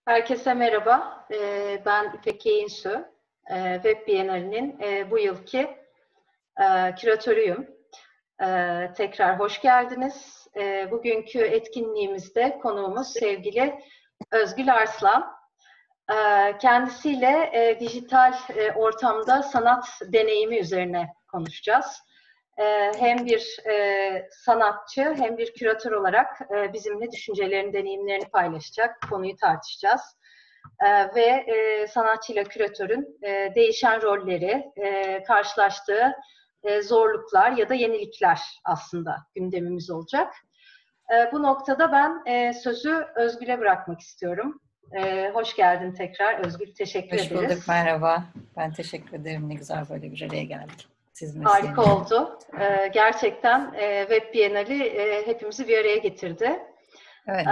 Herkese merhaba. Ben İpek Yeğinsü. Web Bienali'nin bu yılki küratörüyüm. Tekrar hoş geldiniz. Bugünkü etkinliğimizde konuğumuz sevgili Özgül Arslan. Kendisiyle dijital ortamda sanat deneyimi üzerine konuşacağız. Hem bir sanatçı hem bir küratör olarak bizimle düşüncelerini, deneyimlerini paylaşacak, konuyu tartışacağız. Ve sanatçıyla küratörün değişen rolleri, karşılaştığı zorluklar ya da yenilikler aslında gündemimiz olacak. Bu noktada ben sözü Özgül'e bırakmak istiyorum. Hoş geldin tekrar Özgül, teşekkür ederiz. Hoş bulduk, merhaba. Ben teşekkür ederim. Ne güzel böyle bir araya geldik. Harika oldu. Gerçekten Web Bienali hepimizi bir araya getirdi. Evet.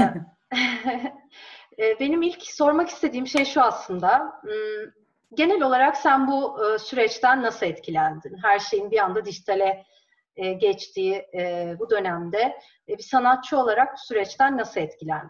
Benim ilk sormak istediğim şey şu aslında. Genel olarak sen bu süreçten nasıl etkilendin? Her şeyin bir anda dijitale geçtiği bu dönemde bir sanatçı olarak bu süreçten nasıl etkilendin?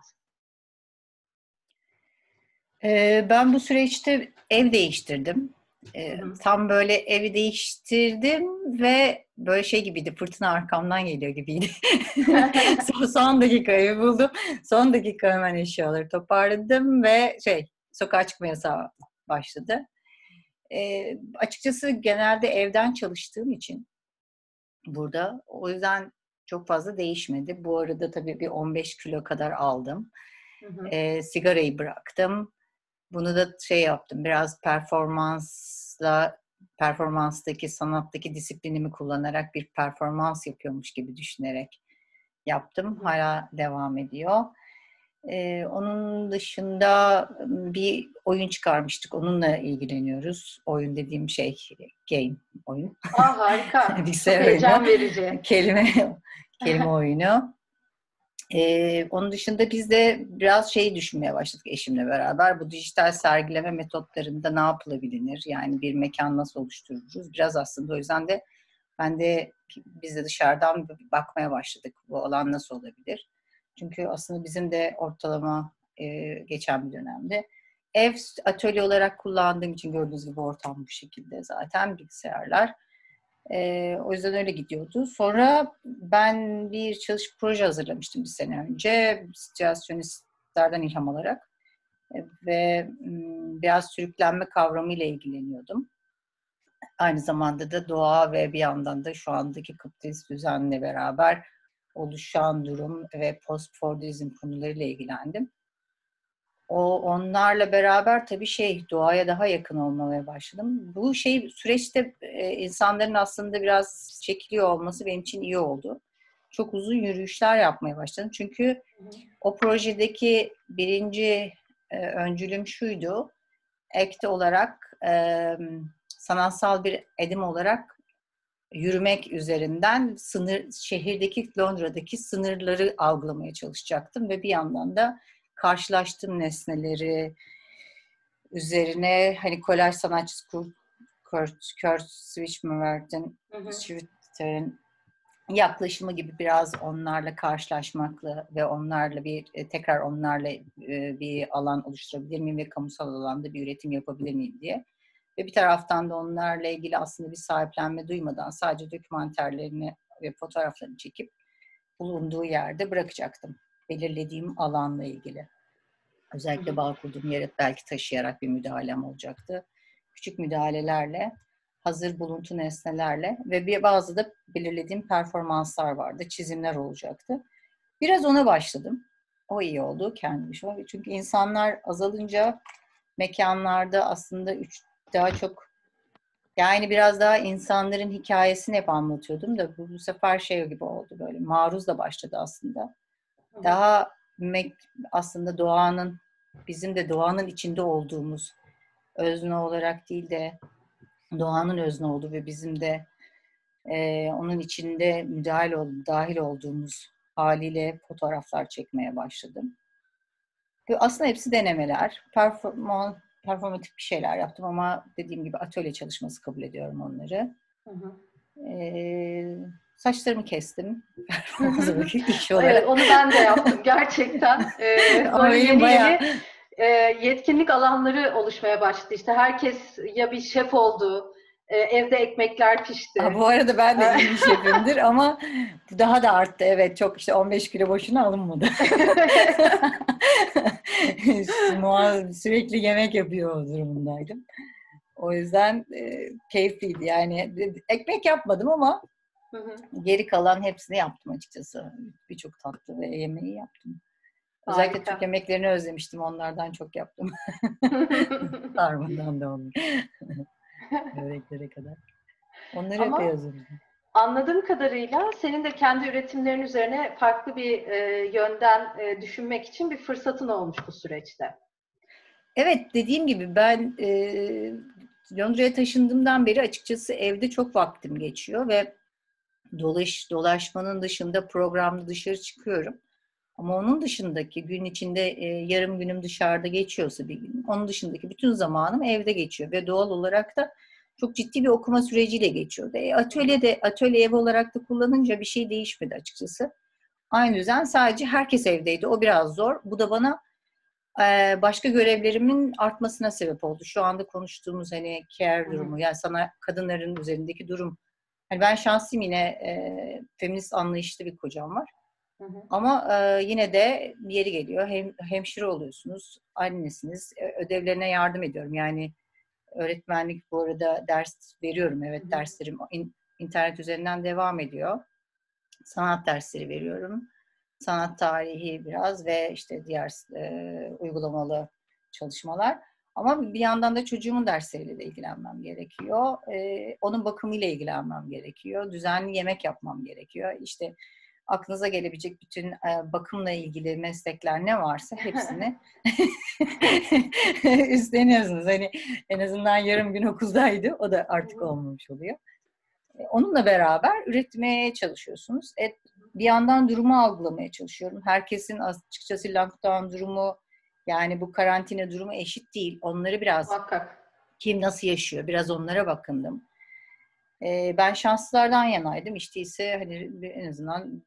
Ben bu süreçte ev değiştirdim. Tam böyle evi değiştirdim ve böyle şey gibiydi, fırtına arkamdan geliyor gibiydi. Son dakika evi buldum. Son dakika hemen eşyaları toparladım ve sokağa çıkma yasağı başladı. Açıkçası genelde evden çalıştığım için burada, o yüzden çok fazla değişmedi. Bu arada tabii bir 15 kilo kadar aldım. Sigarayı bıraktım. Bunu da yaptım. Biraz performanstaki, sanattaki disiplinimi kullanarak bir performans yapıyormuş gibi düşünerek yaptım. Hala devam ediyor. Onun dışında bir oyun çıkarmıştık. Onunla ilgileniyoruz. Oyun dediğim game oyun. Harika. Çok Bilgisayar heyecan oyunu. verici. Kelime oyunu. Onun dışında biz de biraz düşünmeye başladık eşimle beraber. Bu dijital sergileme metotlarında ne yapılabilir? Yani bir mekan nasıl oluştururuz? Biraz aslında o yüzden de biz de dışarıdan bakmaya başladık. Bu alan nasıl olabilir? Çünkü aslında bizim de ortalama geçen bir dönemde ev atölye olarak kullandığım için gördüğünüz gibi ortam bu şekilde zaten bilgisayarlar. O yüzden öyle gidiyordu. Sonra ben bir proje hazırlamıştım bir sene önce. Situasyonistlerden ilham alarak. Ve biraz sürüklenme kavramıyla ilgileniyordum. Aynı zamanda da doğa ve bir yandan da şu andaki kapitalist düzenle beraber oluşan durum ve post-Fordizm konularıyla ilgilendim. Onlarla beraber tabii doğaya daha yakın olmaya başladım. Bu süreçte insanların aslında biraz çekiliyor olması benim için iyi oldu. Çok uzun yürüyüşler yapmaya başladım. Çünkü o projedeki birinci öncülüm şuydu. Act olarak sanatsal bir edim olarak yürümek üzerinden şehirdeki Londra'daki sınırları algılamaya çalışacaktım ve bir yandan da karşılaştığım nesneleri üzerine kolaj sanatçısı Kurt Schwitter'in yaklaşımı gibi biraz onlarla karşılaşmakla ve onlarla tekrar onlarla bir alan oluşturabilir miyim ve kamusal alanda bir üretim yapabilir miyim diye. Ve bir taraftan da onlarla ilgili aslında bir sahiplenme duymadan sadece dokümanterlerini ve fotoğraflarını çekip bulunduğu yerde bırakacaktım. Belirlediğim alanla ilgili. Özellikle bağ kurduğum yere belki taşıyarak bir müdahalem olacaktı. Küçük müdahalelerle, hazır buluntu nesnelerle ve bazı da belirlediğim performanslar vardı. Çizimler olacaktı. Biraz ona başladım. O iyi oldu kendim şu. Çünkü insanlar azalınca mekanlarda aslında daha çok biraz daha insanların hikayesini hep anlatıyordum da bu sefer gibi oldu böyle. Maruz da başladı aslında. Daha aslında bizim de doğanın içinde olduğumuz özne olarak değil de doğanın özne olduğu ve bizim de onun içinde dahil olduğumuz haliyle fotoğraflar çekmeye başladım. Ve aslında hepsi denemeler. Performatif bir şeyler yaptım ama dediğim gibi atölye çalışması kabul ediyorum onları. Saçlarımı kestim. İş olarak. Evet, onu ben de yaptım gerçekten. Böyle yeni yetkinlik alanları oluşmaya başladı. İşte herkes ya bir şef oldu, evde ekmekler pişti. Bu arada ben de iyi bir şefimdir ama daha da arttı. Evet, çok işte 15 kilo boşuna alınmadı. Sürekli yemek yapıyor durumundaydım. O yüzden keyifliydi. Yani ekmek yapmadım ama geri kalan hepsini yaptım açıkçası. Birçok tatlı ve yemeği yaptım. Özellikle Türk Harika. yemeklerini özlemiştim. Onlardan çok yaptım. Sarmadan da olur. Böreklere kadar. Onları epey Ama özledim. anladığım kadarıyla senin de kendi üretimlerin üzerine farklı bir yönden düşünmek için bir fırsatın olmuş bu süreçte. Evet, dediğim gibi ben Londra'ya taşındığımdan beri açıkçası evde çok vaktim geçiyor ve dolaşmanın dışında programda dışarı çıkıyorum. Ama onun dışındaki gün içinde yarım günüm dışarıda geçiyorsa bir gün, onun dışındaki bütün zamanım evde geçiyor ve doğal olarak da çok ciddi bir okuma süreciyle geçiyor. Atölye ev olarak da kullanınca bir şey değişmedi açıkçası. Aynı düzen, sadece herkes evdeydi. O biraz zor. Bu da bana başka görevlerimin artmasına sebep oldu. Şu anda konuştuğumuz hani care durumu, yani sana kadınların üzerindeki durum. Hani ben şanslıyım, yine feminist anlayışlı bir kocam var. Ama yine de yeri geliyor. Hemşire oluyorsunuz, annesiniz, ödevlerine yardım ediyorum. Yani öğretmenlik, bu arada ders veriyorum. Evet, derslerim internet üzerinden devam ediyor. Sanat dersleri veriyorum. Sanat tarihi biraz ve işte diğer uygulamalı çalışmalar. Ama bir yandan da çocuğumun dersleriyle de ilgilenmem gerekiyor. Onun bakımıyla ilgilenmem gerekiyor. Düzenli yemek yapmam gerekiyor. İşte aklınıza gelebilecek bütün bakımla ilgili meslekler ne varsa hepsini üstleniyorsunuz. Hani en azından yarım gün okuldaydı. O da artık olmamış oluyor. Onunla beraber üretmeye çalışıyorsunuz. Bir yandan durumu algılamaya çalışıyorum. Herkesin açıkçası lockdown durumu, yani bu karantina durumu eşit değil. Onları biraz, Muhakkak. kim nasıl yaşıyor, biraz onlara bakındım. Ben şanslılardan yanaydım. İşte ise hani en azından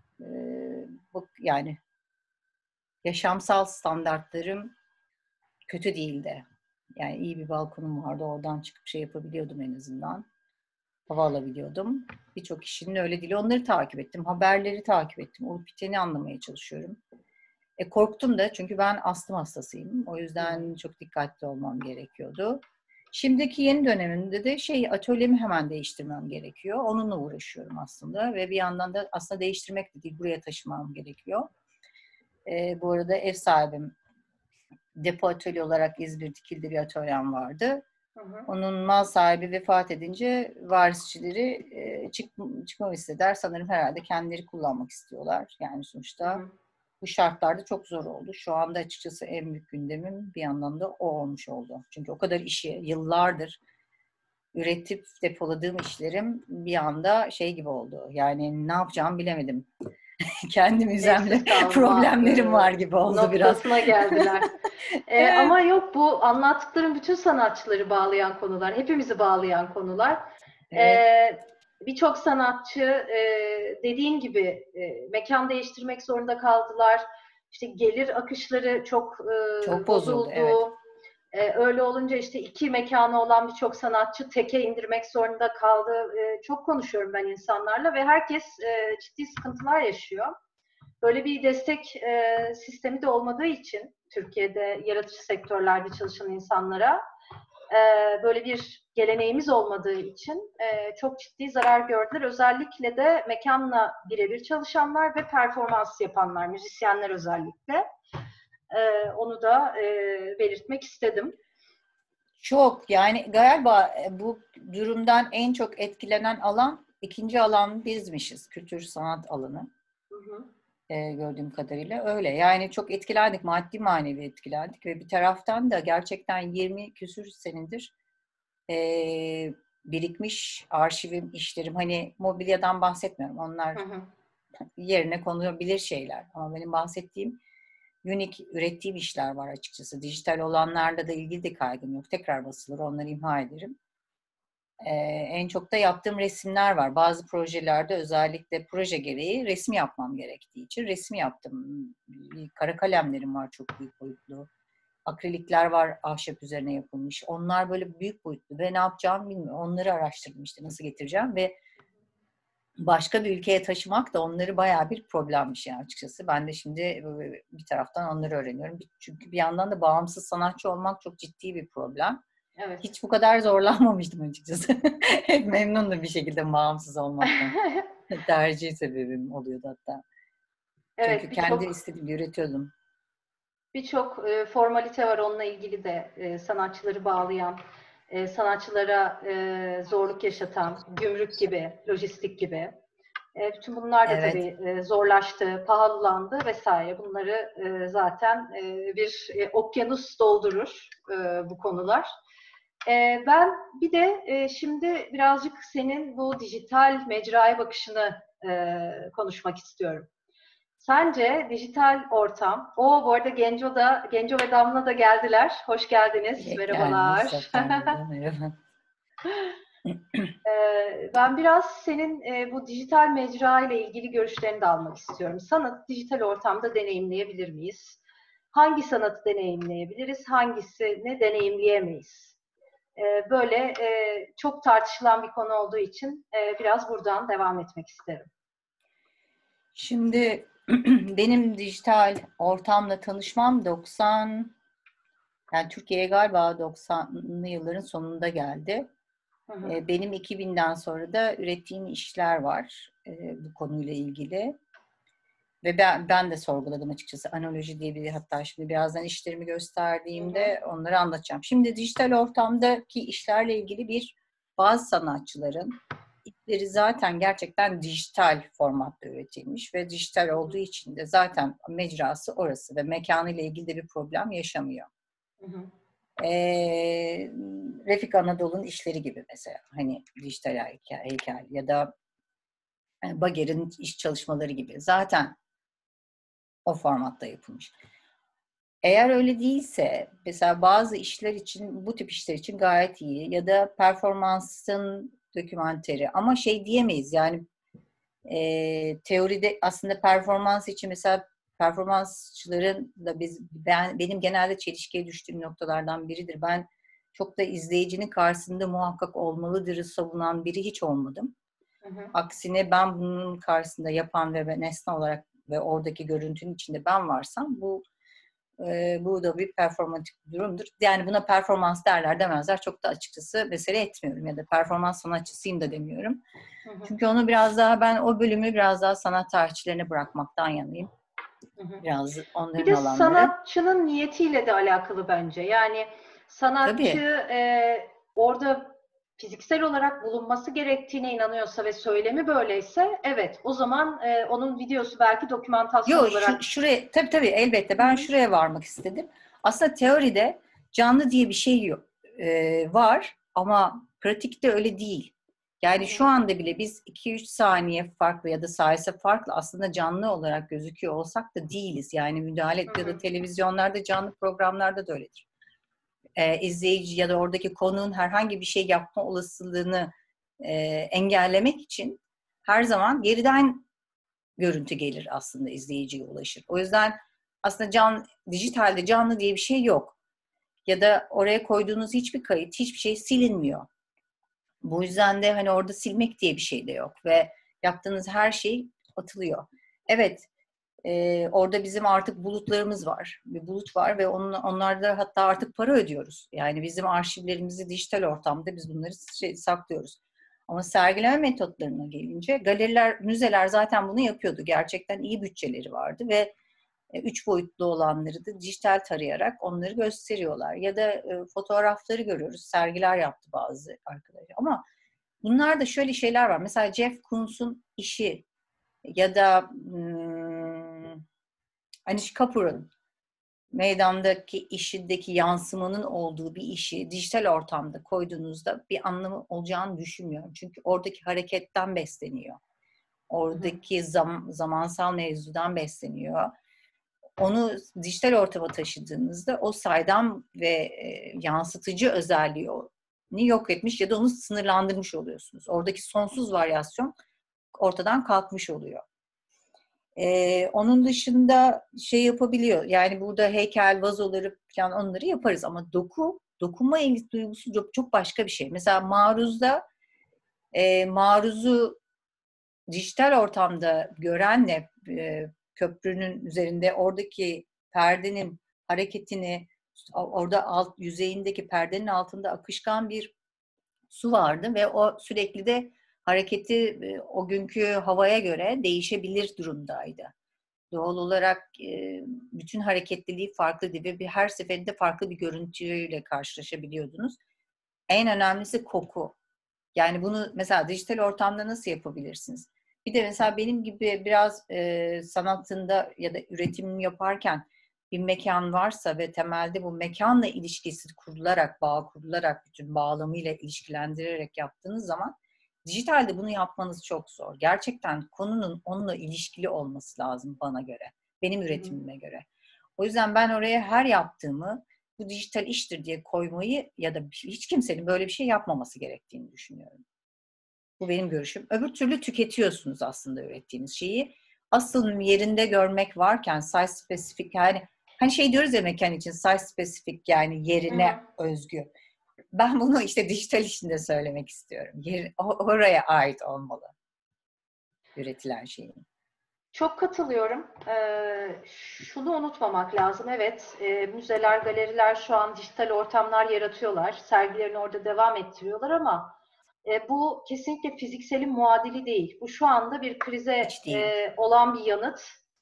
yani yaşamsal standartlarım kötü değildi. Yani iyi bir balkonum vardı. Oradan çıkıp şey yapabiliyordum en azından. Hava alabiliyordum. Birçok kişinin öyle değil. Onları takip ettim. Haberleri takip ettim. Olup biteni anlamaya çalışıyorum. Korktum da, çünkü ben astım hastasıyım. O yüzden çok dikkatli olmam gerekiyordu. Şimdiki yeni döneminde de atölyemi hemen değiştirmem gerekiyor. Onunla uğraşıyorum aslında ve bir yandan da aslında değiştirmek de değil, buraya taşımam gerekiyor. Bu arada ev sahibim, depo atölye olarak İzmir Dikil'de bir atölyem vardı. Onun mal sahibi vefat edince varisçileri çıkmamı istediler. Sanırım herhalde kendileri kullanmak istiyorlar. Yani sonuçta bu şartlarda çok zor oldu. Şu anda açıkçası en büyük gündemim bir yandan da o olmuş oldu. Çünkü o kadar işi yıllardır üretip depoladığım işlerim bir anda şey gibi oldu. Yani ne yapacağımı bilemedim. Kendi müzemle problemlerim var gibi oldu biraz. Noktasına geldiler. Ama yok, bu anlattıkların bütün sanatçıları bağlayan konular, hepimizi bağlayan konular. Evet. Birçok sanatçı dediğin gibi mekan değiştirmek zorunda kaldılar. İşte gelir akışları çok Çok bozuldu, evet. bozuldu. Öyle olunca işte iki mekanı olan birçok sanatçı teke indirmek zorunda kaldı. Çok konuşuyorum ben insanlarla ve herkes ciddi sıkıntılar yaşıyor. Böyle bir destek sistemi de olmadığı için Türkiye'de yaratıcı sektörlerde çalışan insanlara böyle bir geleneğimiz olmadığı için çok ciddi zarar gördüler. Özellikle de mekanla birebir çalışanlar ve performans yapanlar, müzisyenler özellikle. Onu da belirtmek istedim. Çok, yani galiba bu durumdan en çok etkilenen alan, ikinci alan bizmişiz. Kültür sanat alanı. Gördüğüm kadarıyla öyle. Yani çok etkilendik, maddi manevi etkilendik ve bir taraftan da gerçekten 20 küsür senedir birikmiş arşivim, işlerim, hani mobilyadan bahsetmiyorum. Onlar yerine konulabilir şeyler. Ama benim bahsettiğim unik ürettiğim işler var açıkçası. Dijital olanlarla da ilgili de kaygım yok. Tekrar basılır, onları imha ederim. En çok da yaptığım resimler var. Bazı projelerde özellikle proje gereği resim yapmam gerektiği için resim yaptım. Kara kalemlerim var çok büyük boyutlu. Akrilikler var ahşap üzerine yapılmış. Onlar böyle büyük boyutlu ve ne yapacağımı bilmiyorum. Onları araştırdım işte nasıl getireceğim ve başka bir ülkeye taşımak da onları bayağı bir problemmiş yani açıkçası. Ben de şimdi bir taraftan onları öğreniyorum. Çünkü bir yandan da bağımsız sanatçı olmak çok ciddi bir problem. Evet. Hiç bu kadar zorlanmamıştım açıkçası. Hep memnundum bir şekilde bağımsız olmaktan. Tercih sebebim oluyordu hatta. Çünkü Evet, kendi istediğimi üretiyordum. birçok formalite var onunla ilgili de sanatçıları bağlayan, sanatçılara zorluk yaşatan, gümrük gibi, lojistik gibi. Bütün bunlar da Evet. tabii zorlaştı, pahalılandı vesaire. Bunları zaten bir okyanus doldurur bu konular. Ben bir de şimdi birazcık senin bu dijital mecraya bakışını konuşmak istiyorum. Sence dijital ortam, bu arada Genco ve Damla da geldiler. Hoş geldiniz, Gelmiş merhabalar. Zafer burada. Merhaba. Ben biraz senin bu dijital mecra ile ilgili görüşlerini de almak istiyorum. Sanatı dijital ortamda deneyimleyebilir miyiz? Hangi sanatı deneyimleyebiliriz, hangisini deneyimleyemeyiz? Böyle çok tartışılan bir konu olduğu için biraz buradan devam etmek isterim. Şimdi benim dijital ortamla tanışmam yani Türkiye'ye galiba 90'lı yılların sonunda geldi. Hı hı. Benim 2000'den sonra da ürettiğim işler var bu konuyla ilgili. Ve ben de sorguladım açıkçası. Analoji diye hatta şimdi birazdan işlerimi Hı hı. gösterdiğimde onları anlatacağım. Şimdi dijital ortamdaki işlerle ilgili bazı sanatçıların işleri zaten gerçekten dijital formatta üretilmiş ve dijital olduğu için de zaten mecrası orası ve mekanı ile ilgili de bir problem yaşamıyor. Hı hı. Refik Anadolu'nun işleri gibi mesela hani dijital heykel ya da Bager'in iş çalışmaları gibi zaten o formatta yapılmış. Eğer öyle değilse mesela bazı işler için bu tip işler için gayet iyi ya da performansın dokümanteri ama şey diyemeyiz yani teoride aslında performans için mesela performansçıların da benim genelde çelişkiye düştüğüm noktalardan biridir. Ben çok da izleyicinin karşısında muhakkak olmalıdırı savunan biri hiç olmadım. Hı hı. Aksine ben bunun karşısında yapan ve nesne olarak ve oradaki görüntünün içinde ben varsam bu da bir performatif bir durumdur. Yani buna performans derler demezler. Çok da açıkçası mesele etmiyorum ya da performans sanatçısıyım da demiyorum. Hı hı. Çünkü onu ben o bölümü biraz daha sanat tarihçilerine bırakmaktan yanayım. Hı hı. Biraz Bir onların de alanları. sanatçının niyetiyle de alakalı bence. Yani sanatçı Tabii. orada fiziksel olarak bulunması gerektiğine inanıyorsa ve söylemi böyleyse evet o zaman onun videosu belki dokümantasyon Yok olarak. şuraya tabii elbette Hı ben hı. şuraya varmak istedim. Aslında teoride canlı diye bir şey yok, var ama pratikte öyle değil. Hı Yani şu hı. anda bile biz 2-3 saniye farklı ya da sayısı farklı aslında canlı olarak gözüküyor olsak da değiliz. Yani müdahale Hı ya da hı. televizyonlarda canlı programlarda da öyledir. İzleyici ya da oradaki konuğun herhangi bir şey yapma olasılığını engellemek için her zaman geriden görüntü gelir aslında izleyiciye ulaşır. O yüzden aslında dijitalde canlı diye bir şey yok. Ya da oraya koyduğunuz hiçbir kayıt, hiçbir şey silinmiyor. Bu yüzden de hani orada silmek diye bir şey de yok ve yaptığınız her şey atılıyor. Evet, orada bizim artık bulutlarımız var. Bir bulut var ve onlarda hatta artık para ödüyoruz. Yani bizim arşivlerimizi dijital ortamda biz bunları saklıyoruz. Ama sergileme metotlarına gelince galeriler, müzeler zaten bunu yapıyordu. Gerçekten iyi bütçeleri vardı ve 3 boyutlu olanları da dijital tarayarak onları gösteriyorlar. Ya da fotoğrafları görüyoruz. Sergiler yaptı bazı arkadaşlar. Ama bunlar da şöyle şeyler var. Mesela Jeff Koons'un işi ya da Anish Kapoor'un meydandaki işindeki yansımanın olduğu bir işi dijital ortamda koyduğunuzda bir anlamı olacağını düşünmüyorum. Çünkü oradaki hareketten besleniyor. Hı hı. Oradaki zamansal mevzudan besleniyor. Onu dijital ortama taşıdığınızda o saydam ve yansıtıcı özelliğini yok etmiş ya da onu sınırlandırmış oluyorsunuz. Oradaki sonsuz varyasyon ortadan kalkmış oluyor. Onun dışında şey yapabiliyor. Yani burada heykel, vazoları falan onları yaparız ama dokunma duygusu çok başka bir şey. Mesela maruzu dijital ortamda görenle köprünün üzerinde oradaki perdenin hareketini, orada yüzeyindeki perdenin altında akışkan bir su vardı ve o sürekli de hareketi o günkü havaya göre değişebilir durumdaydı. Doğal olarak bütün hareketliliği farklıydı ve her seferinde farklı bir görüntüyle karşılaşabiliyordunuz. En önemlisi koku. Yani bunu mesela dijital ortamda nasıl yapabilirsiniz? Bir de mesela benim gibi biraz sanatında ya da üretimini yaparken bir mekan varsa ve temelde bu mekanla ilişkisi kurularak, bağ kurularak, bütün bağlamıyla ilişkilendirerek yaptığınız zaman dijitalde bunu yapmanız çok zor. Gerçekten konunun onunla ilişkili olması lazım bana göre, benim üretimime göre. O yüzden ben oraya her yaptığımı bu dijital iştir diye koymayı ya da hiç kimsenin böyle bir şey yapmaması gerektiğini düşünüyorum. Bu benim görüşüm. Öbür türlü tüketiyorsunuz aslında ürettiğiniz şeyi. Asıl yerinde görmek varken size spesifik, yani hani şey diyoruz ya mekan için size spesifik, yani yerine özgü. Ben bunu işte dijital işinde söylemek istiyorum. Oraya ait olmalı üretilen şeyin. Çok katılıyorum. Şunu unutmamak lazım. Evet, müzeler, galeriler şu an dijital ortamlar yaratıyorlar. Sergilerini orada devam ettiriyorlar ama bu kesinlikle fizikselin muadili değil. Bu şu anda bir krize Hiç değil. olan bir yanıt.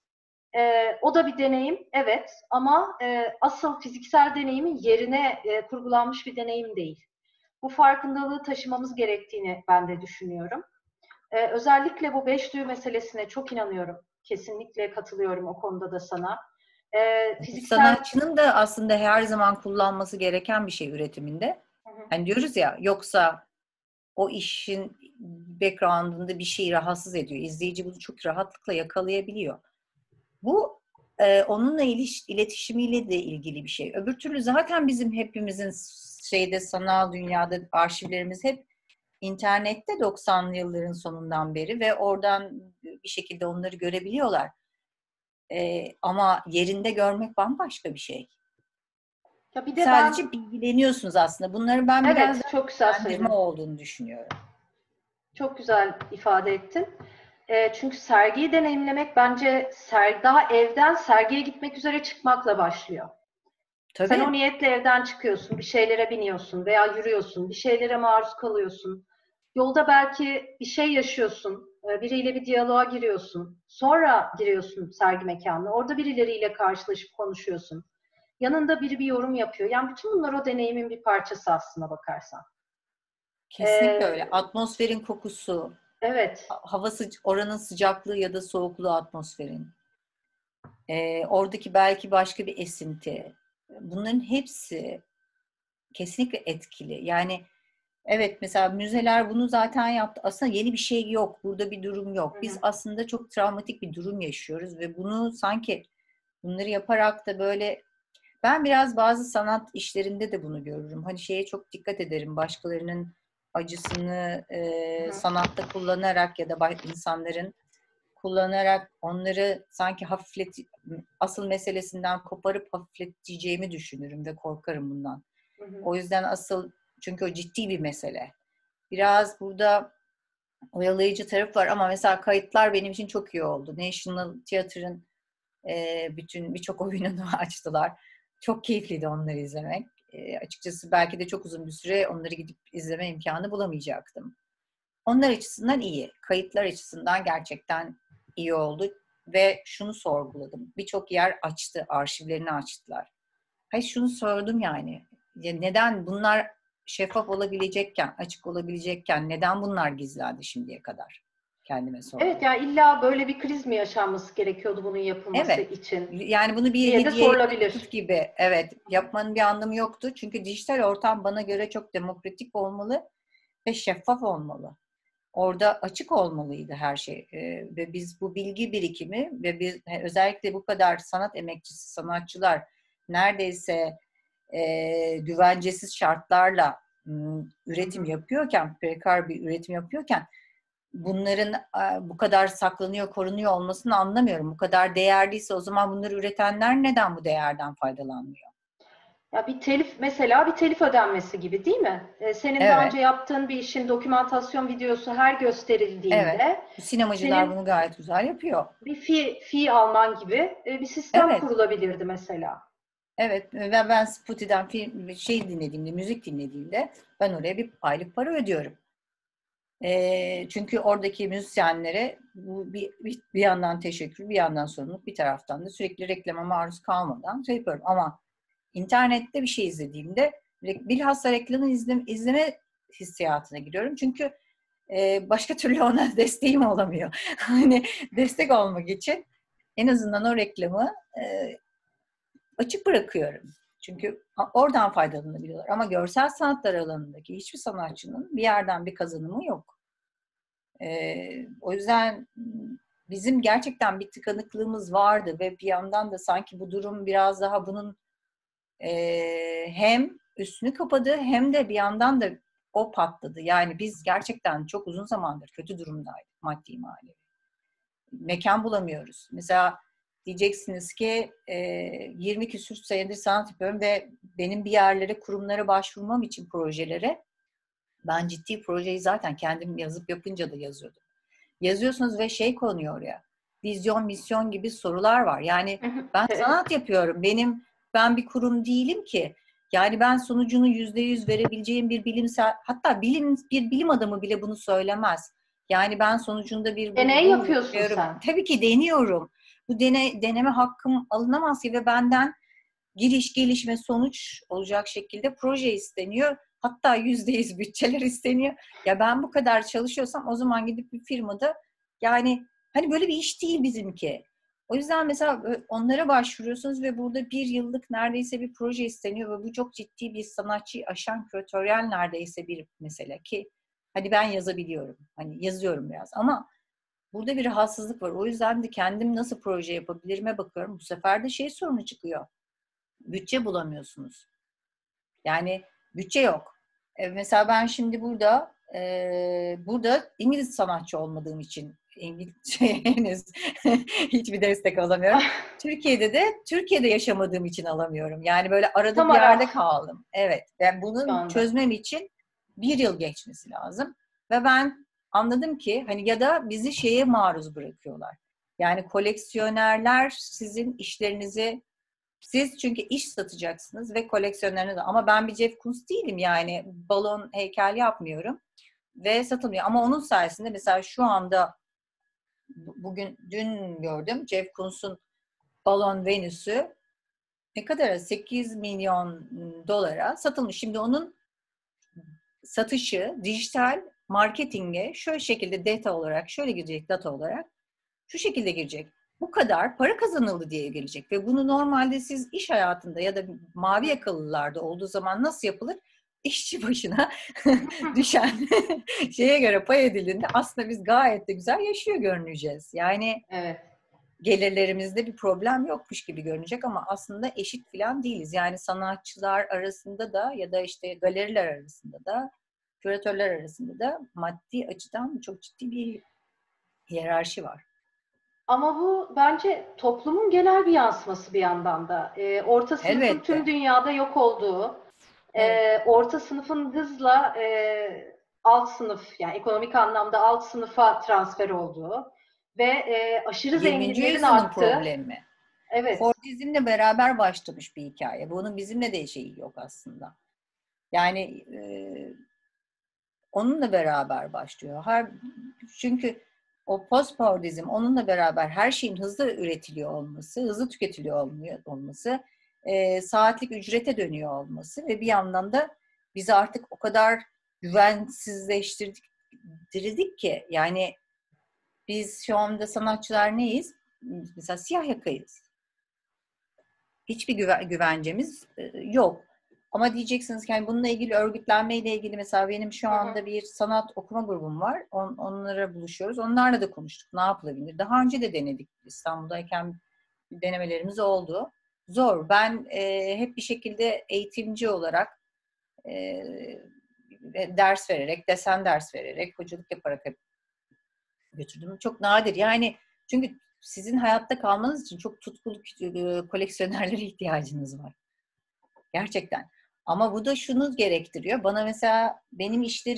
O da bir deneyim, evet. Ama asıl fiziksel deneyimin yerine kurgulanmış bir deneyim değil. Bu farkındalığı taşımamız gerektiğini ben de düşünüyorum. Özellikle bu beş duyu meselesine çok inanıyorum. Kesinlikle katılıyorum o konuda da sana. Fiziksel... Sanatçının da aslında her zaman kullanması gereken bir şey üretiminde. Hani diyoruz ya, yoksa o işin background'ında bir şey rahatsız ediyor. İzleyici bunu çok rahatlıkla yakalayabiliyor. Bu onunla iletişimiyle de ilgili bir şey. Öbür türlü zaten bizim hepimizin sanal dünyada arşivlerimiz hep internette 90'lı yılların sonundan beri ve oradan bir şekilde onları görebiliyorlar. Ama yerinde görmek bambaşka bir şey. Ya bir de Sadece bilgileniyorsunuz aslında. Bunları ben biraz evet, da çok güzel bilgilendirme söyledin. olduğunu düşünüyorum. Çok güzel ifade ettin. Çünkü sergiyi deneyimlemek bence daha evden sergiye gitmek üzere çıkmakla başlıyor. Sen o Tabii. niyetle evden çıkıyorsun, bir şeylere biniyorsun veya yürüyorsun, bir şeylere maruz kalıyorsun. Yolda belki bir şey yaşıyorsun, biriyle bir diyaloğa giriyorsun. Sonra giriyorsun sergi mekanına, orada birileriyle karşılaşıp konuşuyorsun. Yanında biri bir yorum yapıyor. Yani bütün bunlar o deneyimin bir parçası aslına bakarsan. Kesinlikle öyle. Ee, Atmosferin kokusu, evet. oranın sıcaklığı ya da soğukluğu atmosferin. Oradaki belki başka bir esinti. Bunların hepsi kesinlikle etkili. Yani evet, mesela müzeler bunu zaten yaptı. Aslında yeni bir şey yok. Burada bir durum yok. Hı Biz hı. aslında çok travmatik bir durum yaşıyoruz ve bunu sanki bunları yaparak da böyle, ben biraz bazı sanat işlerinde de bunu görürüm. Hani şeye çok dikkat ederim. Başkalarının acısını Hı hı. sanatta kullanarak ya da insanların kullanarak onları sanki asıl meselesinden koparıp hafifleteceğimi düşünürüm ve korkarım bundan. Hı hı. O yüzden çünkü o ciddi bir mesele. Biraz burada oyalayıcı taraf var ama mesela kayıtlar benim için çok iyi oldu. National Theatre'ın birçok oyununu açtılar. Çok keyifliydi onları izlemek. Açıkçası belki de çok uzun bir süre onları gidip izleme imkanı bulamayacaktım. Onlar açısından iyi. Kayıtlar açısından gerçekten iyi oldu. Ve şunu sorguladım. Birçok yer açtı, arşivlerini açtılar. Hayır, şunu sordum yani. Neden bunlar şeffaf olabilecekken, açık olabilecekken neden bunlar gizlendi şimdiye kadar? Kendime Evet, sordum. yani illa böyle bir kriz mi yaşanması gerekiyordu bunun yapılması Evet. için Yani bunu bir diye de hediye ya da sorulabilir. lütuf gibi, evet, yapmanın bir anlamı yoktu. Çünkü dijital ortam bana göre çok demokratik olmalı ve şeffaf olmalı. Orada açık olmalıydı her şey. Ve biz bu bilgi birikimi ve biz özellikle bu kadar sanat emekçisi sanatçılar neredeyse güvencesiz şartlarla Hı üretim hı. yapıyorken, prekar bir üretim yapıyorken bunların bu kadar saklanıyor, korunuyor olmasını anlamıyorum. Bu kadar değerliyse o zaman bunları üretenler neden bu değerden faydalanmıyor? Ya bir telif, mesela bir telif ödenmesi gibi değil mi? Senin daha önce Evet, yaptığın bir işin dokümantasyon videosu her evet. gösterildiğinde Sinemacılar senin bunu gayet güzel yapıyor. bir fi alman gibi bir sistem Evet, kurulabilirdi mesela. evet. Ve ben Spotify'den dinlediğimde, müzik dinlediğimde ben oraya bir aylık para ödüyorum. Çünkü oradaki müzisyenlere bu bir yandan teşekkür, bir yandan sorumluluk, bir taraftan da sürekli reklama maruz kalmadan şey yapıyorum. Ama internette bir şey izlediğimde bilhassa reklamı izleme hissiyatına giriyorum. Çünkü başka türlü ona desteğim olamıyor. Hani destek olmak için en azından o reklamı açık bırakıyorum. Çünkü oradan faydalanabiliyorlar. Ama görsel sanatlar alanındaki hiçbir sanatçının bir yerden bir kazanımı yok. O yüzden bizim gerçekten bir tıkanıklığımız vardı ve bir yandan da sanki bu durum biraz daha bunun hem üstünü kapadı hem de bir yandan da o patladı. Yani biz gerçekten çok uzun zamandır kötü durumdaydık maddi manevi. Mekan bulamıyoruz. Mesela diyeceksiniz ki 20 küsur senedir sanat yapıyorum ve benim bir yerlere, kurumlara başvurmam için projelere ben ciddi projeyi zaten kendim yazıp yapınca da yazıyordum. Yazıyorsunuz ve şey konuyor oraya. Vizyon, misyon gibi sorular var. Yani ben Evet. sanat yapıyorum. Ben bir kurum değilim ki. Yani ben sonucunu %100 verebileceğim bir bilimsel, hatta bir bilim adamı bile bunu söylemez. Yani ben sonucunda bir Deney bulgu yapıyorsun üretiyorum. sen. Tabii ki deniyorum. Bu deneme hakkım alınamaz ki ve benden giriş, gelişme, sonuç olacak şekilde proje isteniyor. Hatta %100 bütçeler isteniyor. Ya ben bu kadar çalışıyorsam o zaman gidip bir firmada yani hani böyle bir iş değil bizimki. O yüzden mesela onlara başvuruyorsunuz ve burada bir yıllık neredeyse bir proje isteniyor ve bu çok ciddi bir sanatçıyı aşan küratöryel neredeyse bir mesele ki hadi ben yazabiliyorum. Hani yazıyorum biraz ama burada bir rahatsızlık var. O yüzden de kendim nasıl proje yapabilirime bakıyorum. Bu sefer de şey sorunu çıkıyor. Bütçe bulamıyorsunuz. Yani bütçe yok. Mesela ben şimdi burada İngiliz sanatçı olmadığım için İngilizce henüz hiçbir destek alamıyorum. Türkiye'de yaşamadığım için alamıyorum. Yani böyle arada Tam bir yerde araf kaldım. Evet. Ben şu bunu anda. çözmem için bir yıl geçmesi lazım. Ve ben anladım ki hani ya da bizi şeye maruz bırakıyorlar. Yani koleksiyonerler sizin işlerinizi siz çünkü iş satacaksınız ve koleksiyonlarına da. Ama ben bir Jeff Koons değilim yani. Balon heykel yapmıyorum ve satılmıyor. Ama onun sayesinde mesela şu anda dün gördüm Jeff Koons'un balon Venüs'ü ne kadar 8 milyon dolara satılmış. Şimdi onun satışı dijital marketinge şöyle şekilde şöyle girecek data olarak şu şekilde girecek. Bu kadar para kazanıldı diye gelecek ve bunu normalde siz iş hayatında ya da mavi yakalılarda olduğu zaman nasıl yapılır? İşçi başına düşen şeye göre pay edildiğinde aslında biz gayet de güzel yaşıyor görüneceğiz. Yani Evet. gelirlerimizde bir problem yokmuş gibi görünecek ama aslında eşit falan değiliz. Yani sanatçılar arasında da ya da işte galeriler arasında da küratörler arasında da maddi açıdan çok ciddi bir hiyerarşi var. Ama bu bence toplumun genel bir yansıması bir yandan da. Orta sınıfın tüm Elbette. dünyada yok olduğu, Evet. orta sınıfın hızla alt sınıf, yani ekonomik anlamda alt sınıfa transfer olduğu ve aşırı 20. zenginlerin yüzyılın arttığı. problemi. Evet. Fordizmle beraber başlamış bir hikaye. Bunun bizimle de şeyi yok aslında. Yani onunla beraber başlıyor. Çünkü o post-Fordizm onunla beraber her şeyin hızlı üretiliyor olması, hızlı tüketiliyor olması, saatlik ücrete dönüyor olması ve bir yandan da bizi artık o kadar güvensizleştirdik ki yani biz şu anda sanatçılar neyiz? Mesela siyah yakayız. Hiçbir güvencemiz yok. Ama diyeceksiniz ki yani bununla ilgili örgütlenmeyle ilgili mesela benim şu Hı hı. anda bir sanat okuma grubum var. Onlara buluşuyoruz. Onlarla da konuştuk. Ne yapılabilir? Daha önce de denedik. İstanbul'dayken denemelerimiz oldu. Zor. Ben hep bir şekilde eğitimci olarak ders vererek, desen ders vererek, hocalık yaparak hep götürdüm. Çok nadir. Yani çünkü sizin hayatta kalmanız için çok tutkulu koleksiyonerlere ihtiyacınız var. Gerçekten. Ama bu da şunu gerektiriyor. Bana mesela benim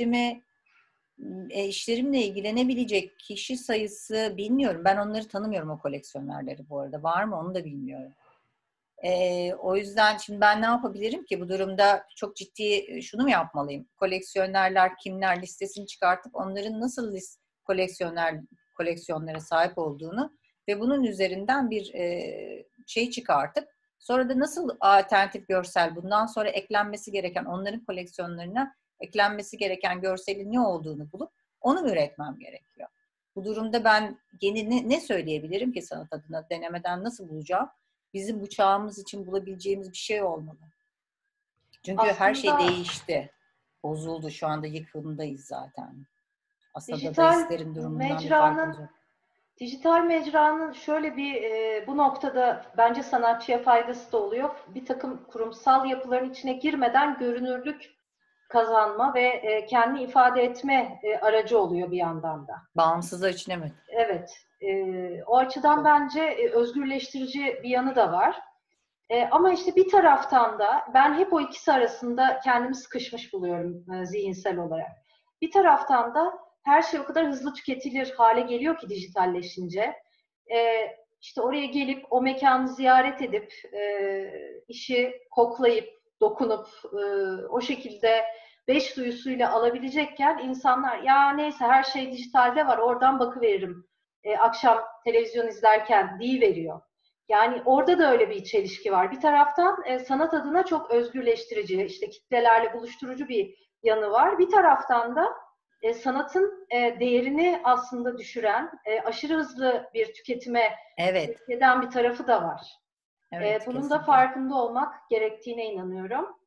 işlerimle ilgilenebilecek kişi sayısı bilmiyorum. Ben onları tanımıyorum, o koleksiyonerleri bu arada. Var mı onu da bilmiyorum. O yüzden şimdi ben ne yapabilirim ki bu durumda? Çok ciddi şunu mu yapmalıyım? Koleksiyonerler kimler listesini çıkartıp onların nasıl koleksiyonlara sahip olduğunu ve bunun üzerinden bir şey çıkartıp sonra da nasıl alternatif görsel, bundan sonra eklenmesi gereken, onların koleksiyonlarına eklenmesi gereken görselin ne olduğunu bulup onu üretmem gerekiyor. Bu durumda ben yeni ne söyleyebilirim ki sanat adına, denemeden nasıl bulacağım? Bizim bu çağımız için bulabileceğimiz bir şey olmalı. Çünkü her şey Aslında değişti. Bozuldu. Şu anda yıkımdayız zaten. Aslında dijital dadaistlerin durumundan bir farkımız mecranın yok. dijital mecranın şöyle bir bu noktada bence sanatçıya faydası da oluyor. Bir takım kurumsal yapıların içine girmeden görünürlük kazanma ve kendini ifade etme aracı oluyor bir yandan da. Bağımsızlar için evet. Evet. O açıdan Çok. bence özgürleştirici bir yanı da var. Ama işte bir taraftan da ben hep o ikisi arasında kendimi sıkışmış buluyorum zihinsel olarak. Bir taraftan da her şey o kadar hızlı tüketilir hale geliyor ki dijitalleşince. İşte oraya gelip o mekanı ziyaret edip işi koklayıp dokunup o şekilde beş duyusuyla alabilecekken insanlar ya neyse her şey dijitalde var oradan bakıveririm akşam televizyon izlerken deyiveriyor. Yani orada da öyle bir çelişki var. Bir taraftan sanat adına çok özgürleştirici, işte kitlelerle buluşturucu bir yanı var. Bir taraftan da sanatın değerini aslında düşüren, aşırı hızlı bir tüketime Evet. sevk eden bir tarafı da var. Evet, Bunun da kesinlikle. farkında olmak gerektiğine inanıyorum.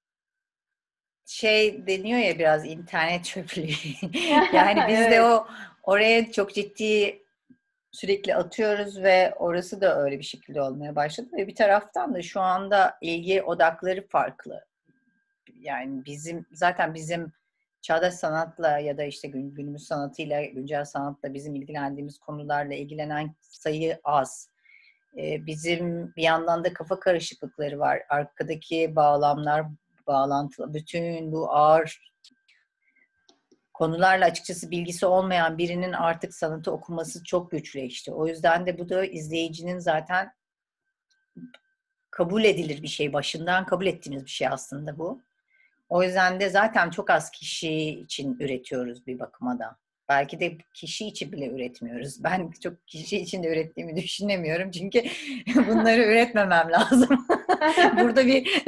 Şey deniyor ya, biraz internet çöplüğü. Yani biz de Evet. oraya çok ciddi sürekli atıyoruz ve orası da öyle bir şekilde olmaya başladı ve bir taraftan da şu anda ilgi odakları farklı. Yani bizim çağdaş sanatla ya da işte günümüz sanatıyla, güncel sanatla bizim ilgilendiğimiz konularla ilgilenen sayı az. Bizim bir yandan da kafa karışıklıkları var. Arkadaki bağlantılı, bütün bu ağır konularla açıkçası bilgisi olmayan birinin artık sanatı okuması çok güçleşti. O yüzden de bu da izleyicinin zaten kabul edilir bir şey, başından kabul ettiğimiz bir şey aslında bu. O yüzden de zaten çok az kişi için üretiyoruz bir bakıma da. Belki de kişi için bile üretmiyoruz. Ben çok kişi için de ürettiğimi düşünemiyorum. Çünkü bunları üretmemem lazım. Burada bir